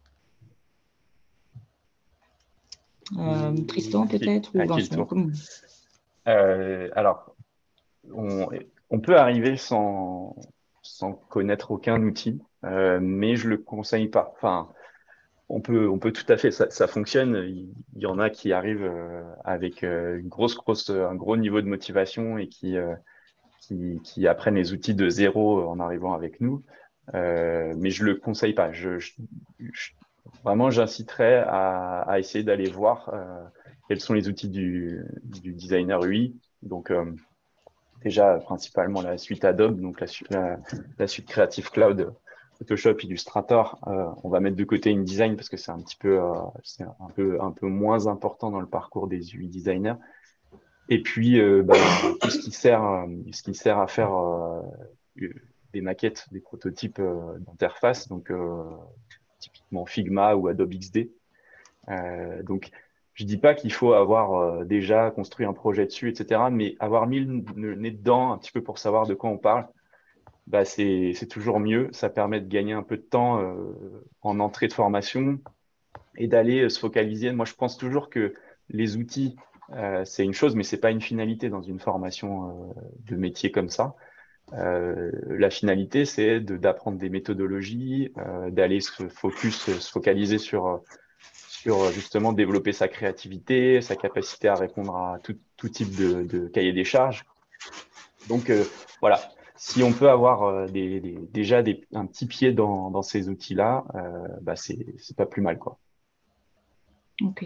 Euh, Tristan À qui, peut-être ou à qui le Vincent, tour? comme... Euh, alors, on, on peut arriver sans, sans connaître aucun outil, euh, mais je le conseille pas. Enfin, on peut, on peut tout à fait, ça, ça fonctionne. Il, il y en a qui arrivent euh, avec euh, une grosse, grosse, un gros niveau de motivation et qui, euh, qui, qui apprennent les outils de zéro en arrivant avec nous. Euh, mais je le conseille pas. Je, je- je- vraiment, j'inciterais à, à essayer d'aller voir euh, quels sont les outils du, du designer U I. Donc, euh, déjà principalement la suite Adobe, donc la, su- la, la suite Creative Cloud, Photoshop, Illustrator. Euh, on va mettre de côté InDesign parce que c'est un petit peu, euh, c'est un peu, un peu moins important dans le parcours des U I designers. Et puis, euh, ben, tout ce qui sert, euh, ce qui sert à faire euh, des maquettes, des prototypes euh, d'interface, donc euh, typiquement Figma ou Adobe X D. Euh, donc, je dis pas qu'il faut avoir euh, déjà construit un projet dessus, et cetera, mais avoir mis le, le nez dedans un petit peu pour savoir de quoi on parle, bah c'est c'est toujours mieux. Ça permet de gagner un peu de temps euh, en entrée de formation et d'aller euh, se focaliser. Moi, je pense toujours que les outils, euh, c'est une chose, mais c'est pas une finalité dans une formation euh, de métier comme ça. Euh, la finalité, c'est de d'apprendre des méthodologies, euh, d'aller se focus, se focaliser sur sur justement développer sa créativité, sa capacité à répondre à tout, tout type de, de cahier des charges. Donc euh, voilà, si on peut avoir euh, des, des- déjà des, un petit pied dans, dans ces outils-là, euh, bah c'est c'est pas plus mal quoi. Ok.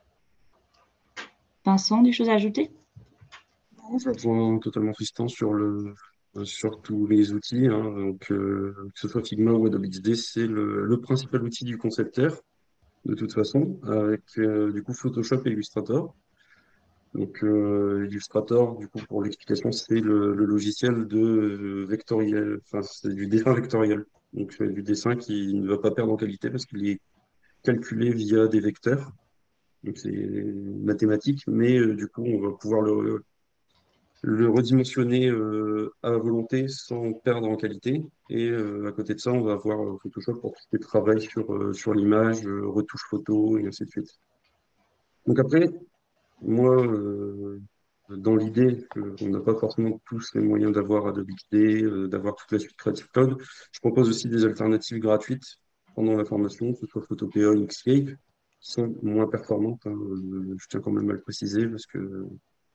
Vincent, des choses à ajouter? Je rejoins totalement Tristan sur le, sur tous les outils, hein. Donc, euh, que ce soit Figma ou Adobe X D, c'est le, le principal outil du concepteur, de toute façon, avec euh, du coup Photoshop et Illustrator. Donc, euh, Illustrator, du coup, pour l'explication, c'est le, le logiciel de euh, vectoriel, enfin, c'est du dessin vectoriel. Donc, c'est du dessin qui ne va pas perdre en qualité parce qu'il est calculé via des vecteurs. Donc, c'est mathématique, mais euh, du coup, on va pouvoir le, le redimensionner euh, à volonté sans perdre en qualité. Et euh, à côté de ça, on va avoir euh, Photoshop pour tout ce qui est travail sur, euh, sur l'image, euh, retouche photo, et ainsi de suite. Donc après, moi, euh, dans l'idée qu'on n'a pas forcément tous les moyens d'avoir Adobe X D, euh, d'avoir toute la suite Creative Cloud, je propose aussi des alternatives gratuites pendant la formation, que ce soit Photopea, Inkscape, qui sont moins performantes, hein. Euh, je tiens quand même à le préciser parce que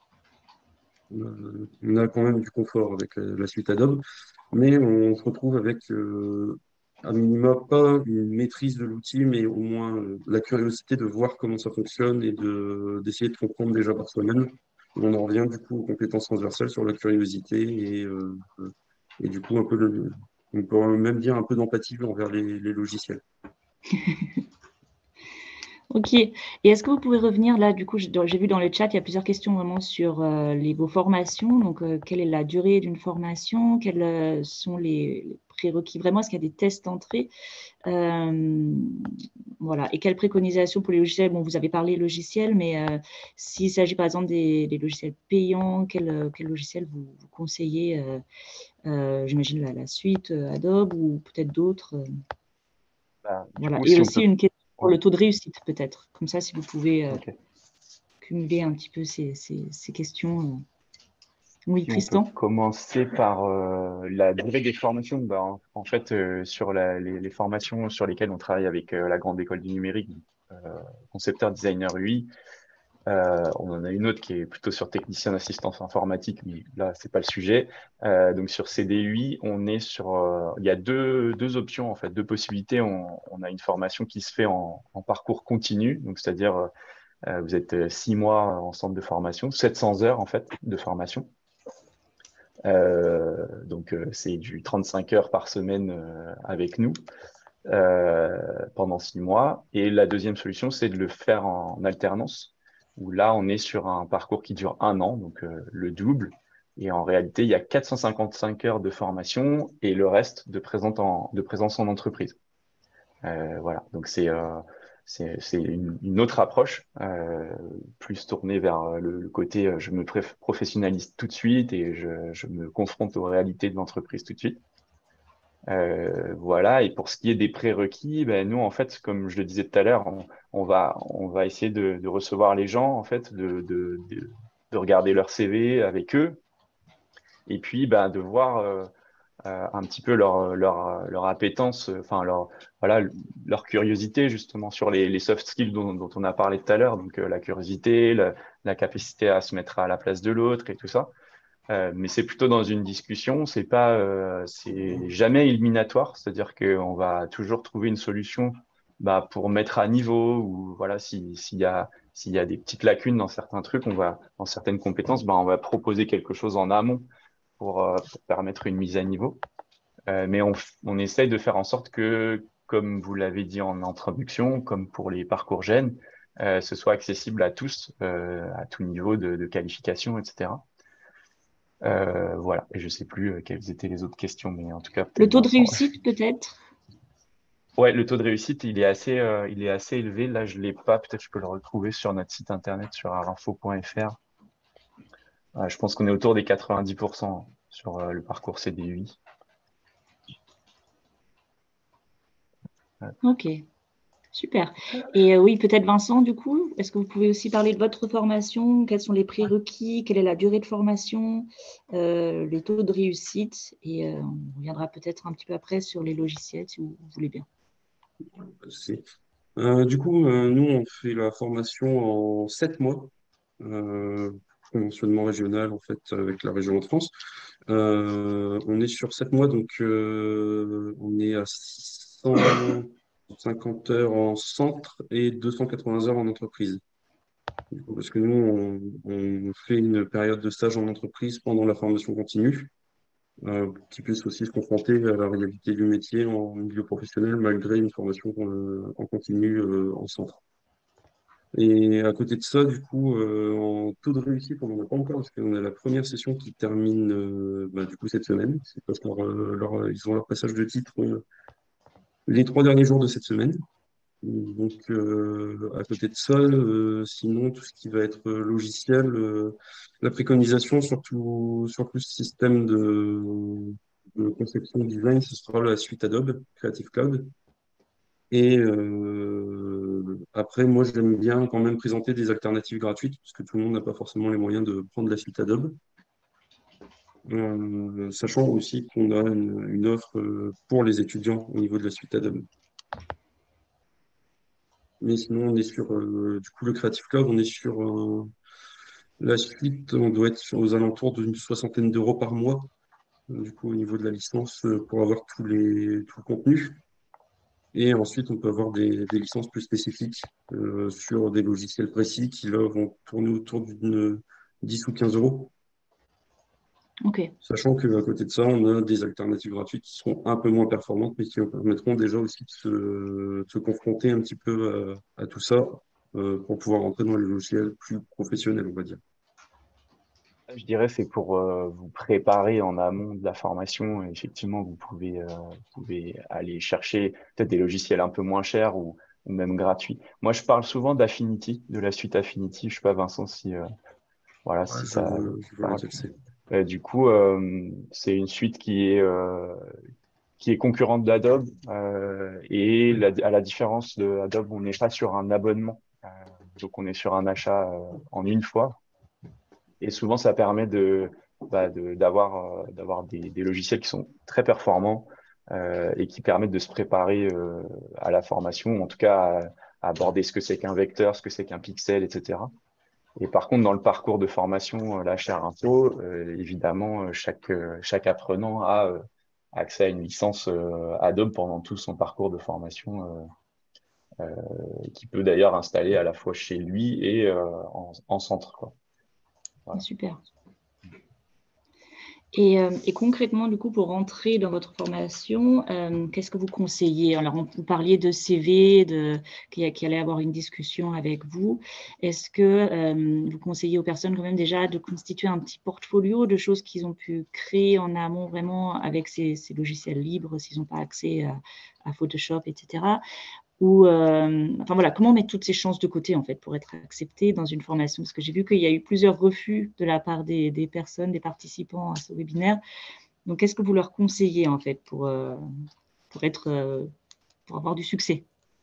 euh, on a quand même du confort avec la, la suite Adobe, mais on se retrouve avec euh, à minima pas une maîtrise de l'outil, mais au moins euh, la curiosité de voir comment ça fonctionne et de d'essayer de comprendre déjà par soi-même. On en revient du coup aux compétences transversales sur la curiosité et, euh, et du coup un peu le, on peut même dire un peu d'empathie envers les, les logiciels. Ok. Et est-ce que vous pouvez revenir là, du coup, j'ai j'ai vu dans le chat, il y a plusieurs questions vraiment sur euh, les, vos formations. Donc, euh, quelle est la durée d'une formation? Quels euh, sont les, les prérequis vraiment? Est-ce qu'il y a des tests d'entrée? Euh, voilà. Et quelles préconisations pour les logiciels? Bon, vous avez parlé logiciels, mais euh, s'il s'agit par exemple des, des logiciels payants, quel, euh, quel logiciel vous, vous conseillez? euh, euh, J'imagine la, la suite euh, Adobe ou peut-être d'autres. euh, Bah, du Voilà. coup, Et si on aussi peut... une question pour Ouais, le taux de réussite, peut-être. Comme ça, si vous pouvez euh, ok. cumuler un petit peu ces, ces, ces questions. euh. Oui, Si on peut Tristan? commencer par euh, la durée des formations, bah, en, en fait, euh, sur la- les, les formations sur lesquelles on travaille avec euh, la Grande École du Numérique, euh, concepteur designer U I, euh, on en a une autre qui est plutôt sur technicien d'assistance informatique, mais là, c'est pas le sujet. Euh, donc sur C D U I, on est sur, euh, il y a deux, deux options en fait, deux possibilités. On, on a une formation qui se fait en, en parcours continu, donc c'est-à-dire euh, vous êtes euh, six mois en centre de formation, sept cents heures en fait de formation. Euh, donc, euh, c'est du trente-cinq heures par semaine euh, avec nous euh, pendant six mois. Et la deuxième solution, c'est de le faire en alternance, où là, on est sur un parcours qui dure un an, donc euh, le double. Et en réalité, il y a quatre cent cinquante-cinq heures de formation et le reste de, présence en, de présence en entreprise. Euh, voilà, donc c'est euh, c'est c'est une, une autre approche, euh, plus tournée vers euh, le, le côté euh, je me préf- professionnalise tout de suite et je, je me confronte aux réalités de l'entreprise tout de suite. Euh, voilà, et pour ce qui est des prérequis, ben nous en fait, comme je le disais tout à l'heure, on, on va on va essayer de, de recevoir les gens en fait, de de de, de regarder leur C V avec eux, et puis ben de voir euh, euh, un petit peu leur, leur, leur appétence, euh, enfin leur, voilà, leur curiosité justement sur les, les soft skills dont, dont on a parlé tout à l'heure, donc euh, la curiosité, la, la capacité à se mettre à la place de l'autre et tout ça. Euh, mais c'est plutôt dans une discussion, c'est pas, euh, c'est jamais éliminatoire, c'est-à-dire qu'on va toujours trouver une solution bah, pour mettre à niveau ou voilà, si, s'il y a, s'il y a des petites lacunes dans certains trucs, on va, dans certaines compétences, bah, on va proposer quelque chose en amont pour, euh, pour permettre une mise à niveau. Euh, mais on, on essaye de faire en sorte que, comme vous l'avez dit en introduction, comme pour les parcours jeunes, euh, ce soit accessible à tous, euh, à tout niveau de, de qualification, et cetera. Euh, voilà. Et je sais plus euh, quelles étaient les autres questions, mais en tout cas, Le peut-être taux de Vincent. réussite, peut-être? Ouais, le taux de réussite, il est assez, euh, il est assez élevé. Là, je l'ai pas. Peut-être je peux le retrouver sur notre site internet, sur arinfo point f r. Euh, je pense qu'on est autour des quatre-vingt-dix pour cent sur euh, le parcours C D U I. Ouais. Ok, super. Et euh, oui, peut-être Vincent, du coup, est-ce que vous pouvez aussi parler de votre formation? Quels sont les prérequis? Quelle est la durée de formation? Euh, les taux de réussite? Et euh, on reviendra peut-être un petit peu après sur les logiciels, si vous, vous voulez bien. C'est- Euh, du coup, euh, nous, on fait la formation en sept mois, euh, conventionnement régional, en fait, avec la région de France. Euh, on est sur sept mois, donc euh, on est à six cent cinquante heures en centre et deux cent quatre-vingts heures en entreprise. Du coup, parce que nous, on, on fait une période de stage en entreprise pendant la formation continue, euh, qui puisse aussi se confronter à la réalité du métier en milieu professionnel, malgré une formation euh, en continu euh, en centre. Et à côté de ça, du coup, euh, en taux de réussite, on n'en a pas encore parce qu'on a la première session qui termine euh, bah, du coup cette semaine. C'est parce qu'ils ils ont leur passage de titre euh, les trois derniers jours de cette semaine. Donc, euh, à côté de ça, euh, sinon, tout ce qui va être euh, logiciel, euh, la préconisation, surtout sur plus système de, de conception design, ce sera la suite Adobe, Creative Cloud. Et euh, après, moi, j'aime bien quand même présenter des alternatives gratuites, parce que tout le monde n'a pas forcément les moyens de prendre la suite Adobe. Euh, sachant aussi qu'on a une, une offre euh, pour les étudiants au niveau de la suite Adobe. Mais sinon, on est sur, euh, du coup, le Creative Cloud, on est sur euh, la suite, on doit être aux alentours d'une soixantaine d'euros par mois, euh, du coup, au niveau de la licence, euh, pour avoir tous les, tout le contenu. Et ensuite, on peut avoir des, des licences plus spécifiques euh, sur des logiciels précis qui, là, vont tourner autour d'une dix ou quinze euros. Ok, Sachant qu'à côté de ça, on a des alternatives gratuites qui seront un peu moins performantes, mais qui nous permettront déjà aussi de se, de se confronter un petit peu à, à tout ça euh, pour pouvoir rentrer dans les logiciels plus professionnels, on va dire. Je dirais c'est pour euh, vous préparer en amont de la formation. Effectivement, vous pouvez, euh, vous pouvez aller chercher peut-être des logiciels un peu moins chers ou, ou même gratuits. Moi, je parle souvent d'Affinity, de la suite Affinity. Je sais pas, Vincent, si euh, voilà, Ouais, si je, ça je vois parle. lequel c'est. Euh, du coup, euh, c'est une suite qui est euh, qui est concurrente d'Adobe euh, et la- à la différence de Adobe, on n'est pas sur un abonnement, Euh, donc on est sur un achat euh, en une fois. Et souvent, ça permet de, bah, de- d'avoir, euh, d'avoir des, des logiciels qui sont très performants euh, et qui permettent de se préparer euh, à la formation, en tout cas à, à aborder ce que c'est qu'un vecteur, ce que c'est qu'un pixel, et cetera. Et par contre, dans le parcours de formation, euh, la chaire info, euh, évidemment, euh, chaque, euh, chaque apprenant a euh, accès à une licence euh, Adobe pendant tout son parcours de formation, euh, euh, qui peut d'ailleurs installer à la fois chez lui et euh, en, en centre, quoi. Voilà. super. Et, euh, et concrètement, du coup, pour rentrer dans votre formation, euh, qu'est-ce que vous conseillez? Alors, on, vous parliez de C V, de, qui, qui allait avoir une discussion avec vous. Est-ce que euh, vous conseillez aux personnes quand même déjà de constituer un petit portfolio de choses qu'ils ont pu créer en amont vraiment avec ces, ces logiciels libres, s'ils n'ont pas accès à, à Photoshop, et cetera. Ou, euh, enfin voilà, comment mettre toutes ces chances de côté en fait pour être accepté dans une formation? Parce que j'ai vu qu'il y a eu plusieurs refus de la part des, des personnes, des participants à ce webinaire. Donc, qu'est-ce que vous leur conseillez en fait pour, euh, pour être, euh, pour avoir du succès?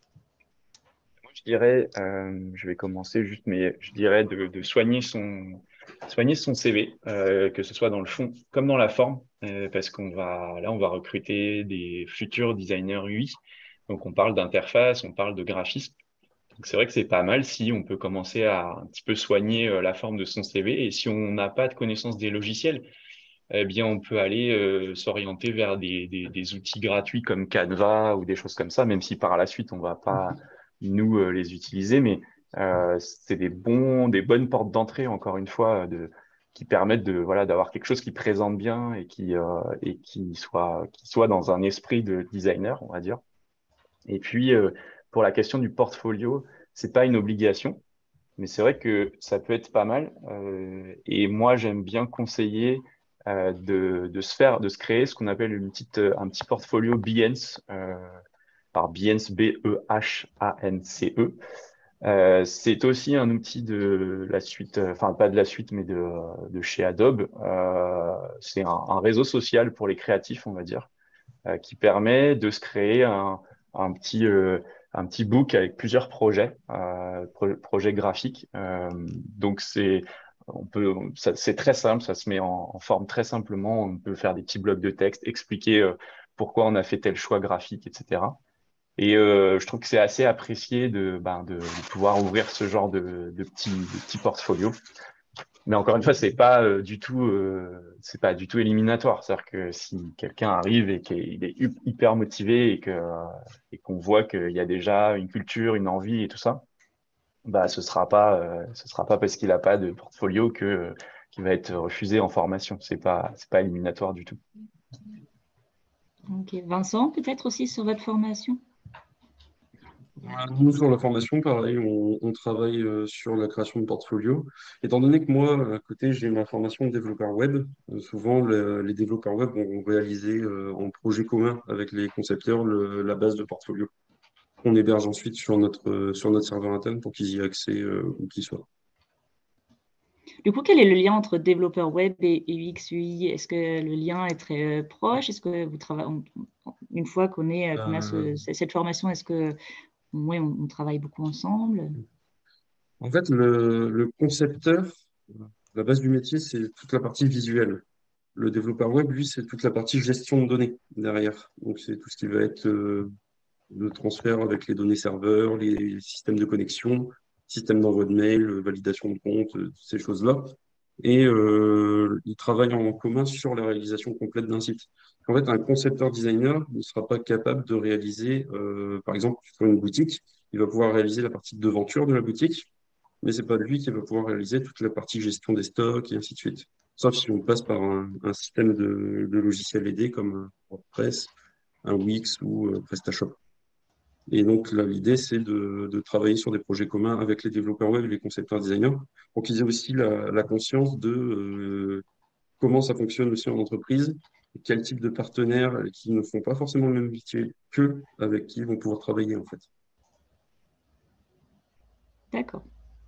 Je dirais, euh, je vais commencer juste, mais je dirais de, de soigner son, soigner son C V, euh, que ce soit dans le fond comme dans la forme, euh, parce qu'on va, là, on va recruter des futurs designers U I. Donc, on parle d'interface, on parle de graphisme. Donc, c'est vrai que c'est pas mal si on peut commencer à un petit peu soigner euh, la forme de son C V. Et si on n'a pas de connaissance des logiciels, eh bien, on peut aller euh, s'orienter vers des, des, des outils gratuits comme Canva ou des choses comme ça, même si par la suite, on va pas, nous, euh, les utiliser. Mais euh, c'est des bons, des bonnes portes d'entrée, encore une fois, de, qui permettent de, voilà, d'avoir quelque chose qui présente bien et qui, euh, et qui soit, qui soit dans un esprit de designer, on va dire. Et puis, euh, pour la question du portfolio, c'est pas une obligation, mais c'est vrai que ça peut être pas mal. Euh, et moi, j'aime bien conseiller euh, de, de se faire, de se créer ce qu'on appelle une petite, euh, un petit portfolio Behance, euh, par Behance, B E H A N C E. Euh, c'est aussi un outil de la suite, euh, enfin pas de la suite, mais de, de chez Adobe. Euh, c'est un, un réseau social pour les créatifs, on va dire, euh, qui permet de se créer un, un petit, euh, un petit book avec plusieurs projets, euh, pro- projets graphiques. Euh, donc c'est, on peut, ça- c'est très simple, ça se met en, en forme très simplement. On peut faire des petits blocs de texte, expliquer euh, pourquoi on a fait tel choix graphique, et cetera. Et euh, je trouve que c'est assez apprécié de, ben, de, de pouvoir ouvrir ce genre de, de petits, de petits portfolios. Mais encore une fois, c'est pas euh, du tout, euh, c'est pas du tout éliminatoire. C'est-à-dire que si quelqu'un arrive et qu'il est hu- hyper motivé et que euh, et qu'on voit qu'il y a déjà une culture, une envie et tout ça, bah ce sera pas, euh, ce sera pas parce qu'il a pas de portfolio que euh, qu'il va être refusé en formation. C'est pas, c'est pas éliminatoire du tout. Ok. Vincent, peut-être aussi sur votre formation? Voilà, nous, sur la formation, pareil, on, on travaille euh, sur la création de portfolio. Étant donné que moi, à côté, j'ai ma formation de développeur web, euh, souvent le- les développeurs web vont réaliser euh, en projet commun avec les concepteurs le- la base de portfolio. On héberge ensuite sur notre, euh, sur notre serveur interne pour qu'ils y aient accès euh, où qu'ils soient. Du coup, quel est le lien entre développeur web et U X U I? Est-ce que le lien est très euh, proche? Est-ce que vous travaillez une fois qu'on est, qu'on a Euh, ce- cette formation, est-ce que oui, on, on travaille beaucoup ensemble? En fait, le, le concepteur, la base du métier, c'est toute la partie visuelle. Le développeur web, lui, c'est toute la partie gestion de données derrière. Donc, c'est tout ce qui va être euh, le transfert avec les données serveurs, les systèmes de connexion, système d'envoi de mail, euh, validation de compte, euh, toutes ces choses-là. Et euh, ils travaillent en commun sur la réalisation complète d'un site. En fait, un concepteur designer ne sera pas capable de réaliser, euh, par exemple, sur une boutique, il va pouvoir réaliser la partie de devanture de la boutique, mais c'est pas lui qui va pouvoir réaliser toute la partie gestion des stocks et ainsi de suite. sauf si on passe par un, un système de, de logiciels aidés comme WordPress, un Wix ou euh, PrestaShop. Et donc là, l'idée, c'est de, de travailler sur des projets communs avec les développeurs web et les concepteurs designers pour qu'ils aient aussi la, la conscience de euh, comment ça fonctionne aussi en entreprise, et quel type de partenaires qui ne font pas forcément le même métier qu'eux, avec qui ils vont pouvoir travailler en fait. D'accord,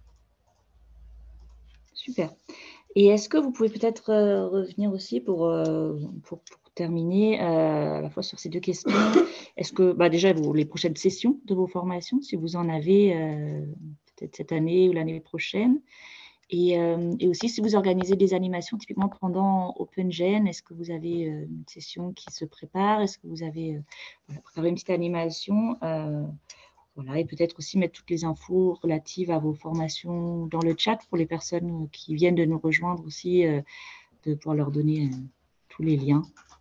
super. Et est-ce que vous pouvez peut-être euh, revenir aussi pour, euh, pour, pour terminer euh, à la fois sur ces deux questions? Est-ce que bah déjà vous, les prochaines sessions de vos formations, si vous en avez euh, peut-être cette année ou l'année prochaine, et, euh, et aussi si vous organisez des animations typiquement pendant OpenGen, est-ce que vous avez euh, une session qui se prépare? Est-ce que vous avez euh, voilà, préparé une petite animation euh, voilà, et peut-être aussi mettre toutes les infos relatives à vos formations dans le chat pour les personnes qui viennent de nous rejoindre aussi, euh, de pouvoir leur donner euh, tous les liens.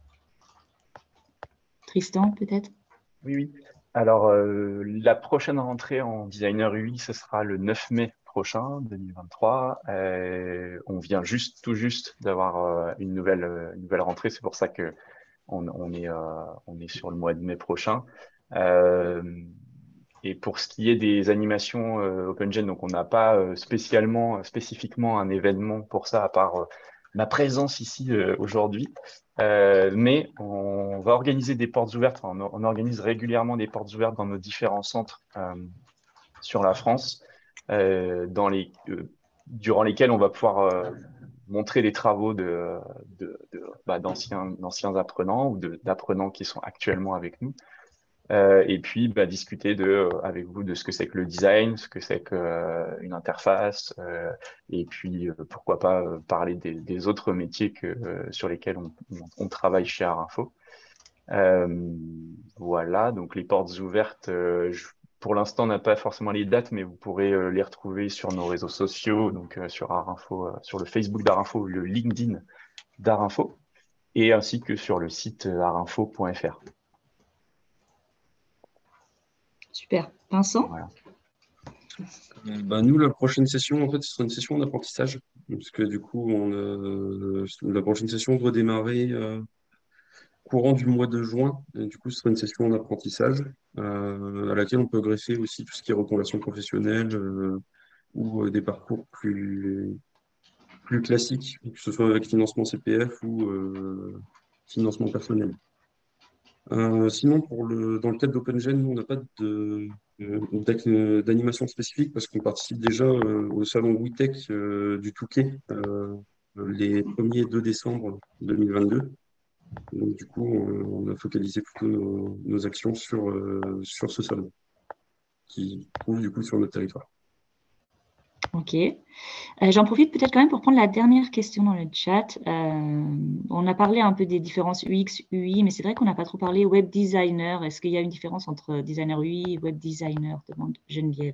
Tristan, peut-être? Oui, oui. Alors, euh, la prochaine rentrée en designer U I, ce sera le neuf mai prochain, deux mille vingt-trois. Euh, on vient juste, tout juste d'avoir euh, une nouvelle, euh, une nouvelle rentrée. C'est pour ça que on, on est, euh, on est sur le mois de mai prochain. Euh, et pour ce qui est des animations euh, OpenGen, donc on n'a pas euh, spécialement, spécifiquement un événement pour ça, à part euh, ma présence ici euh, aujourd'hui. Euh, mais on va organiser des portes ouvertes. Enfin, on, on organise régulièrement des portes ouvertes dans nos différents centres euh, sur la France, euh, dans les, euh, durant lesquels on va pouvoir euh, montrer les travaux de, de, de, bah, d'anciens, d'anciens apprenants ou de, d'apprenants qui sont actuellement avec nous. Euh, et puis bah, discuter de, euh, avec vous de ce que c'est que le design, ce que c'est que euh, une interface, euh, et puis euh, pourquoi pas euh, parler des, des autres métiers que, euh, sur lesquels on, on, on travaille chez Arinfo. Euh, voilà, donc les portes ouvertes, euh, je- pour l'instant, on n'a pas forcément les dates, mais vous pourrez euh, les retrouver sur nos réseaux sociaux, donc euh, sur Arinfo, euh, sur le Facebook d'Arinfo, le LinkedIn d'Arinfo, et ainsi que sur le site euh, arinfo point f r. Super. Vincent? Voilà. Euh, bah, nous, la prochaine session, en fait, ce sera une session d'apprentissage, parce que du coup, on, euh, la prochaine session doit démarrer euh, courant du mois de juin. Et du coup, ce sera une session d'apprentissage euh, à laquelle on peut greffer aussi tout ce qui est reconversion professionnelle euh, ou euh, des parcours plus, plus classiques, que ce soit avec financement C P F ou euh, financement personnel. Euh, sinon, pour le, dans le cadre d'OpenGen, nous, on n'a pas de, euh, d'ac- euh, d'animation spécifique parce qu'on participe déjà euh, au salon WeTech euh, du Touquet euh, les premier et deux décembre deux mille vingt-deux. Donc, du coup, on, on a focalisé plutôt nos, nos actions sur, euh, sur ce salon qui se trouve du coup sur notre territoire. Ok. Euh, j'en profite peut-être quand même pour prendre la dernière question dans le chat. Euh, on a parlé un peu des différences U X, U I, mais c'est vrai qu'on n'a pas trop parlé web designer. Est-ce qu'il y a une différence entre designer U I et web designer? Demande Geneviève.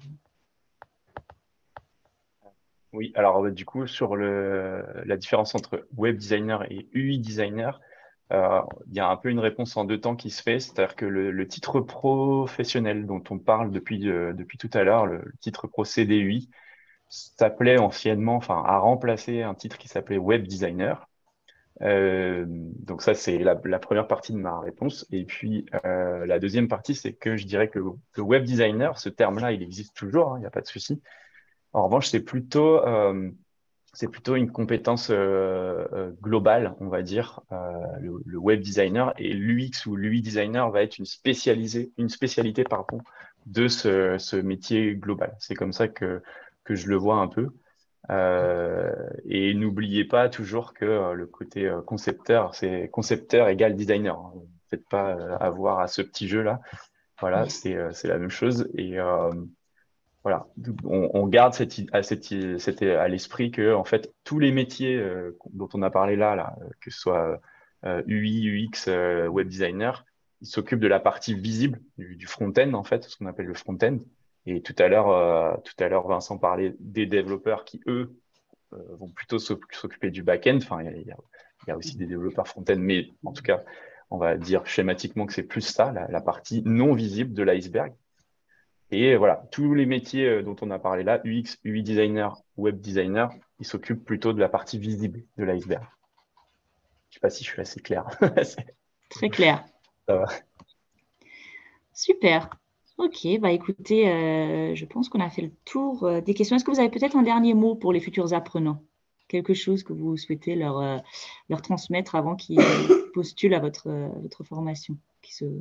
Oui, alors euh, du coup, sur le, la différence entre web designer et U I designer, euh, il y a un peu une réponse en deux temps qui se fait, c'est-à-dire que le, le titre professionnel dont on parle depuis, euh, depuis tout à l'heure, le, le titre pro C D U I, s'appelait anciennement, enfin, a remplacé un titre qui s'appelait web designer. Euh, donc ça, c'est la, la première partie de ma réponse. Et puis, euh, la deuxième partie, c'est que je dirais que le, le web designer, ce terme-là, il existe toujours, hein, il n'y a pas de souci. En revanche, c'est plutôt... Euh, c'est plutôt une compétence euh, euh, globale, on va dire. Euh, le, le web designer et l'U X ou l'U I designer va être une spécialisée, une spécialité pardon, de ce, ce métier global. C'est comme ça que, que je le vois un peu. Euh, et n'oubliez pas toujours que euh, le côté euh, concepteur, c'est concepteur égale designer. Hein. Faites pas euh, avoir à ce petit jeu-là. Voilà, c'est euh, c'est la même chose. Et, euh, voilà, on, on garde cette, i- à, cette, i- cette- à l'esprit que en fait tous les métiers euh, dont on a parlé là, là, euh, que ce soit euh, U I, U X, euh, web designer, ils s'occupent de la partie visible du, du front-end en fait, ce qu'on appelle le front-end. Et tout à l'heure, euh, tout à l'heure, Vincent parlait des développeurs qui eux euh, vont plutôt s'oc- s'occuper du back-end. Enfin, il y a, il y a- il y a aussi des développeurs front-end, mais en tout cas, on va dire schématiquement que c'est plus ça, la, la partie non visible de l'iceberg. Et voilà, tous les métiers euh, dont on a parlé là, U X, U I designer, web designer, ils s'occupent plutôt de la partie visible de l'iceberg. Je sais pas si je suis assez clair. Très clair. Ça va. Super. Ok, bah écoutez, euh, je pense qu'on a fait le tour euh, des questions. Est-ce que vous avez peut-être un dernier mot pour les futurs apprenants? Quelque chose que vous souhaitez leur, euh, leur transmettre avant qu'ils postulent à votre, euh, votre formation, qui se...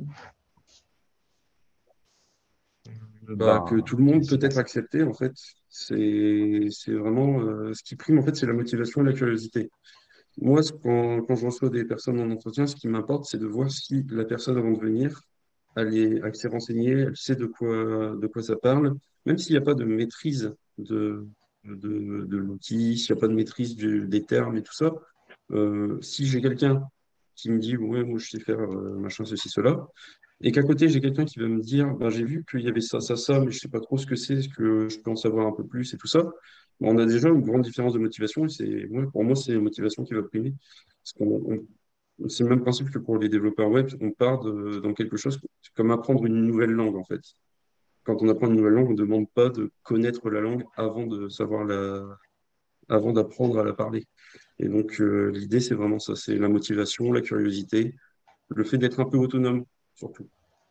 Bah, que Ben, tout le monde merci, peut être merci. accepté, en fait. C'est, c'est vraiment euh, ce qui prime, en fait, c'est la motivation et la curiosité. Moi, ce- quand, quand je reçois des personnes en entretien, ce qui m'importe, c'est de voir si la personne, avant de venir, elle est, elle s'est renseignée, elle sait de quoi, de quoi ça parle, même s'il n'y a pas de maîtrise de, de, de l'outil, s'il n'y a pas de maîtrise du- des termes et tout ça. Euh, si j'ai quelqu'un qui me dit, ouais, moi, je sais faire euh, machin, ceci, cela, et qu'à côté, j'ai quelqu'un qui va me dire, ben, j'ai vu qu'il y avait ça, ça, ça, mais je sais pas trop ce que c'est, est-ce que je peux en savoir un peu plus et tout ça. Ben, on a déjà une grande différence de motivation et c'est, ouais, pour moi, c'est la motivation qui va primer. Parce qu'on, on- c'est le même principe que pour les développeurs web, on part de- dans quelque chose comme apprendre une nouvelle langue, en fait. Quand on apprend une nouvelle langue, on ne demande pas de connaître la langue avant de savoir la, avant d'apprendre à la parler. Et donc, euh, l'idée, c'est vraiment ça, c'est la motivation, la curiosité, le fait d'être un peu autonome, surtout.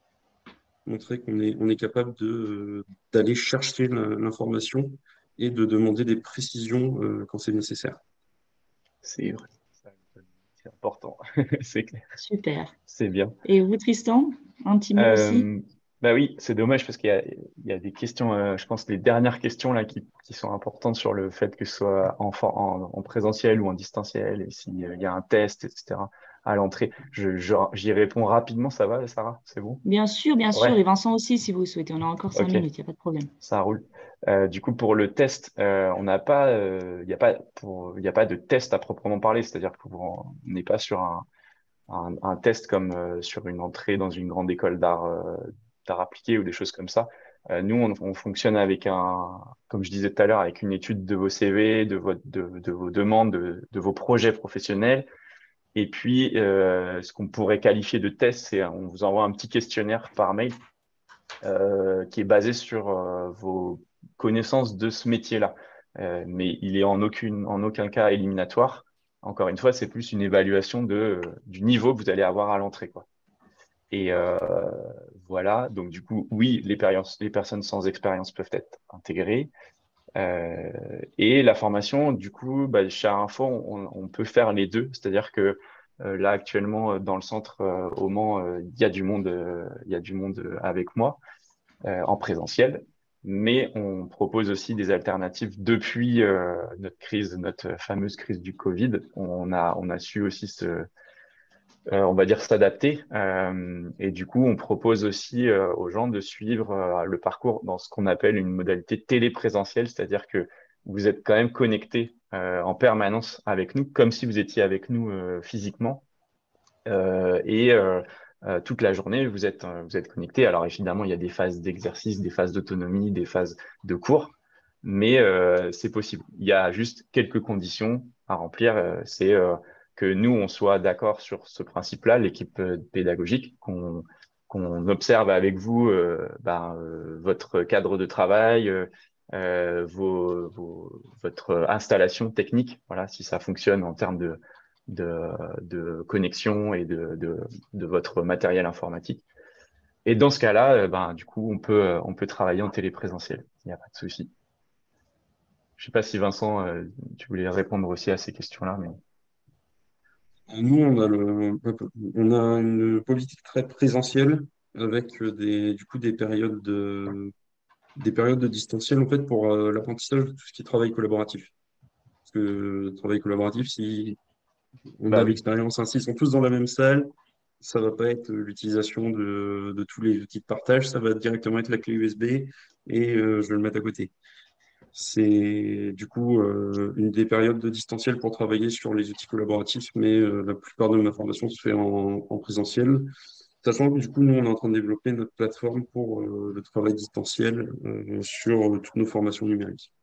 Montrer qu'on est, on est capable de, euh, d'aller chercher la- l'information et de demander des précisions euh, quand c'est nécessaire. C'est vrai. Ça, c'est important. C'est clair. Super. C'est bien. Et vous, Tristan, un petit mot aussi? Euh, bah oui, c'est dommage parce qu'il y a, il y a des questions, euh, je pense, les dernières questions là qui, qui sont importantes sur le fait que ce soit en, for- en, en présentiel ou en distanciel et s'il y a un test, et cetera à l'entrée. Je, je- j'y réponds rapidement, ça va, Sarah? C'est bon? Bien sûr, bien sûr. Et Ouais, Vincent aussi, si vous souhaitez. On a encore cinq ok. minutes, il n'y a pas de problème. Ça roule. Euh, du coup, pour le test, euh, on n'a pas, euh, il y a pas, pour, il y a pas de test à proprement parler. C'est-à-dire qu'on n'est pas sur un, un, un test comme euh, sur une entrée dans une grande école d'art, euh, d'art appliqué ou des choses comme ça. Euh, nous, on, on fonctionne avec un, comme je disais tout à l'heure, avec une étude de vos C V, de votre, de, de vos demandes, de, de vos projets professionnels. Et puis, euh, ce qu'on pourrait qualifier de test, c'est on vous envoie un petit questionnaire par mail euh, qui est basé sur euh, vos connaissances de ce métier-là. Euh, mais il est en aucune, en aucun cas éliminatoire. Encore une fois, c'est plus une évaluation de, euh, du niveau que vous allez avoir à l'entrée, quoi. Et euh, voilà, donc du coup, oui, les, les personnes sans expérience peuvent être intégrées. Euh, et la formation, du coup, bah, chez Info, on, on peut faire les deux. C'est-à-dire que euh, là, actuellement, dans le centre euh, au Mans, euh, il y a du monde, euh, il y a du monde euh, avec moi euh, en présentiel, mais on propose aussi des alternatives depuis euh, notre crise, notre fameuse crise du Covid. On a, on a su aussi se, euh, on va dire s'adapter, euh, et du coup, on propose aussi euh, aux gens de suivre euh, le parcours dans ce qu'on appelle une modalité téléprésentielle, c'est-à-dire que vous êtes quand même connecté euh, en permanence avec nous, comme si vous étiez avec nous euh, physiquement. Euh, et euh, euh, toute la journée, vous êtes, euh, vous êtes connecté. Alors évidemment, il y a des phases d'exercice, des phases d'autonomie, des phases de cours, mais euh, c'est possible. Il y a juste quelques conditions à remplir. Euh, c'est euh, que nous, on soit d'accord sur ce principe-là, l'équipe euh, pédagogique, qu'on qu'on observe avec vous euh, ben, euh, votre cadre de travail, euh, euh, vos, vos, votre installation technique, voilà, si ça fonctionne en termes de de, de connexion et de, de, de votre matériel informatique. Et dans ce cas-là, euh, ben, du coup, on peut, euh, on peut travailler en téléprésentiel. Il n'y a pas de souci. Je sais pas si Vincent, euh, tu voulais répondre aussi à ces questions-là, mais Nous, on a le, on a une politique très présentielle avec des, du coup, des périodes de, des périodes de distanciel en fait pour euh, l'apprentissage de tout ce qui est travail collaboratif. Parce que le travail collaboratif, si on bah a oui, l'expérience ainsi, ils sont tous dans la même salle, ça va pas être l'utilisation de, de tous les outils de partage, ça va directement être la clé U S B et euh, je vais le mettre à côté. C'est du coup euh, une des périodes de distanciel pour travailler sur les outils collaboratifs, mais euh, la plupart de ma formation se fait en, en présentiel. Sachant que du coup, nous, on est en train de développer notre plateforme pour euh, le travail distanciel euh, sur euh, toutes nos formations numériques.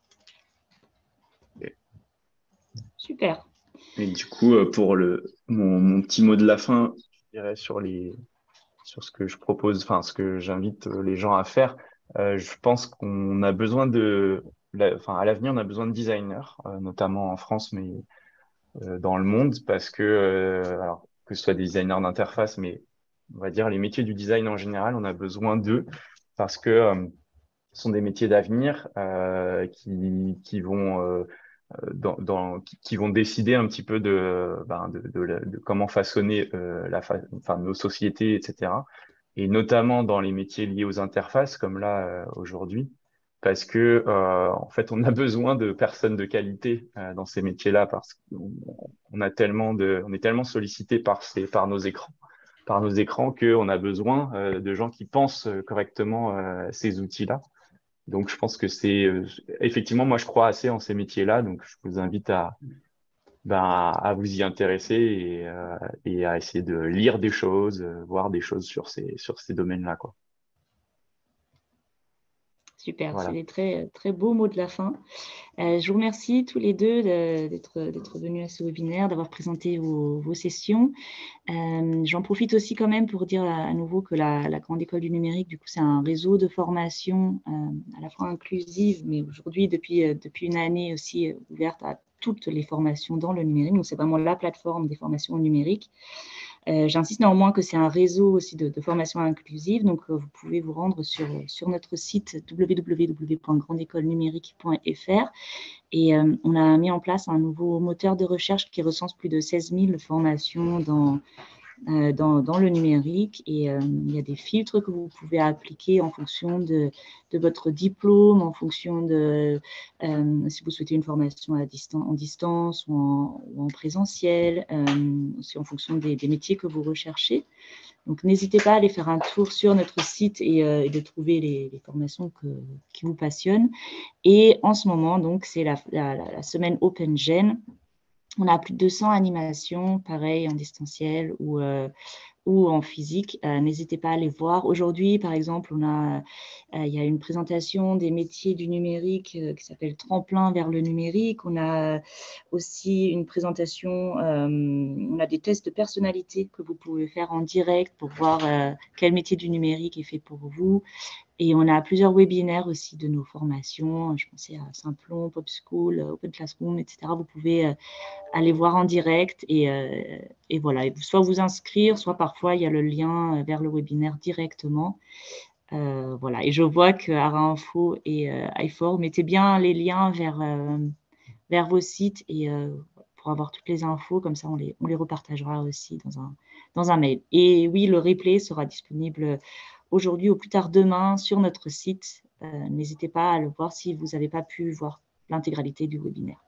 Super. et du coup, euh, pour le, mon, mon petit mot de la fin, je dirais sur les, sur ce que je propose, enfin, ce que j'invite euh, les gens à faire. Euh, je pense qu'on a besoin de, la- enfin, à l'avenir, on a besoin de designers, euh, notamment en France, mais euh, dans le monde, parce que, euh, alors, que ce soit des designers d'interface, mais on va dire les métiers du design en général, on a besoin d'eux parce que euh, ce sont des métiers d'avenir euh, qui, qui vont euh, dans, dans- qui, qui vont décider un petit peu de, ben, de, de, la- de comment façonner euh, la fa- enfin, nos sociétés, et cetera. Et notamment dans les métiers liés aux interfaces, comme là euh, aujourd'hui, parce que euh, en fait, on a besoin de personnes de qualité euh, dans ces métiers-là, parce qu'on on a tellement de, on est tellement sollicité par ces, par nos écrans, par nos écrans, qu'on a besoin euh, de gens qui pensent euh, correctement euh, ces outils-là. Donc, je pense que c'est euh, effectivement, moi, je crois assez en ces métiers-là. Donc, je vous invite à, ben, à vous y intéresser et, euh, et à essayer de lire des choses, euh, voir des choses sur ces, sur ces domaines-là, quoi. Super, c'est Voilà. des très, très beaux mots de la fin. Euh, je vous remercie tous les deux de- d'être d'être venus à ce webinaire, d'avoir présenté vos, vos sessions. Euh, j'en profite aussi quand même pour dire à, à nouveau que la, la Grande École du Numérique, du coup, c'est un réseau de formation euh, à la fois inclusive, mais aujourd'hui, depuis, euh, depuis une année aussi, euh, ouverte à toutes les formations dans le numérique. Donc, c'est vraiment la plateforme des formations au numérique. Euh, J'insiste néanmoins que c'est un réseau aussi de, de formation inclusive, donc euh, vous pouvez vous rendre sur, sur notre site w w w point grande école numérique point f r et euh, on a mis en place un nouveau moteur de recherche qui recense plus de seize mille formations dans, euh, dans, dans, le numérique et euh, il y a des filtres que vous pouvez appliquer en fonction de, de votre diplôme, en fonction de euh, si vous souhaitez une formation à distan en distance ou en, ou en présentiel, euh, aussi en fonction des, des métiers que vous recherchez. Donc, n'hésitez pas à aller faire un tour sur notre site et, euh, et de trouver les, les formations que, qui vous passionnent. Et en ce moment, donc, c'est la, la, la semaine OpenGen. On a plus de deux cents animations, pareil, en distanciel ou, euh, ou en physique. Euh, N'hésitez pas à les voir. Aujourd'hui, par exemple, on a, euh, il y a une présentation des métiers du numérique euh, qui s'appelle Tremplin vers le numérique. On a aussi une présentation, euh, on a des tests de personnalité que vous pouvez faire en direct pour voir euh, quel métier du numérique est fait pour vous. Et on a plusieurs webinaires aussi de nos formations. Je pensais à Simplon, Pop School, Open Classroom, et cetera. Vous pouvez euh, aller voir en direct et, euh, et voilà, et soit vous inscrire, soit parfois il y a le lien vers le webinaire directement. Euh, voilà, et je vois que Ara Info et euh, i four, mettez bien les liens vers, euh, vers vos sites et euh, pour avoir toutes les infos, comme ça on les, on les repartagera aussi dans un, dans un mail. Et oui, le replay sera disponible aujourd'hui ou plus tard demain sur notre site. Euh, N'hésitez pas à le voir si vous n'avez pas pu voir l'intégralité du webinaire.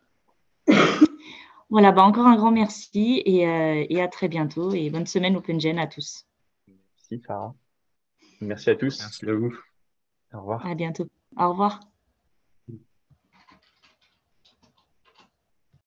Voilà, bah encore un grand merci et, euh, et à très bientôt et bonne semaine OpenGen à tous. Merci, Sarah. Merci à tous. Merci à vous. Au revoir. À bientôt. Au revoir.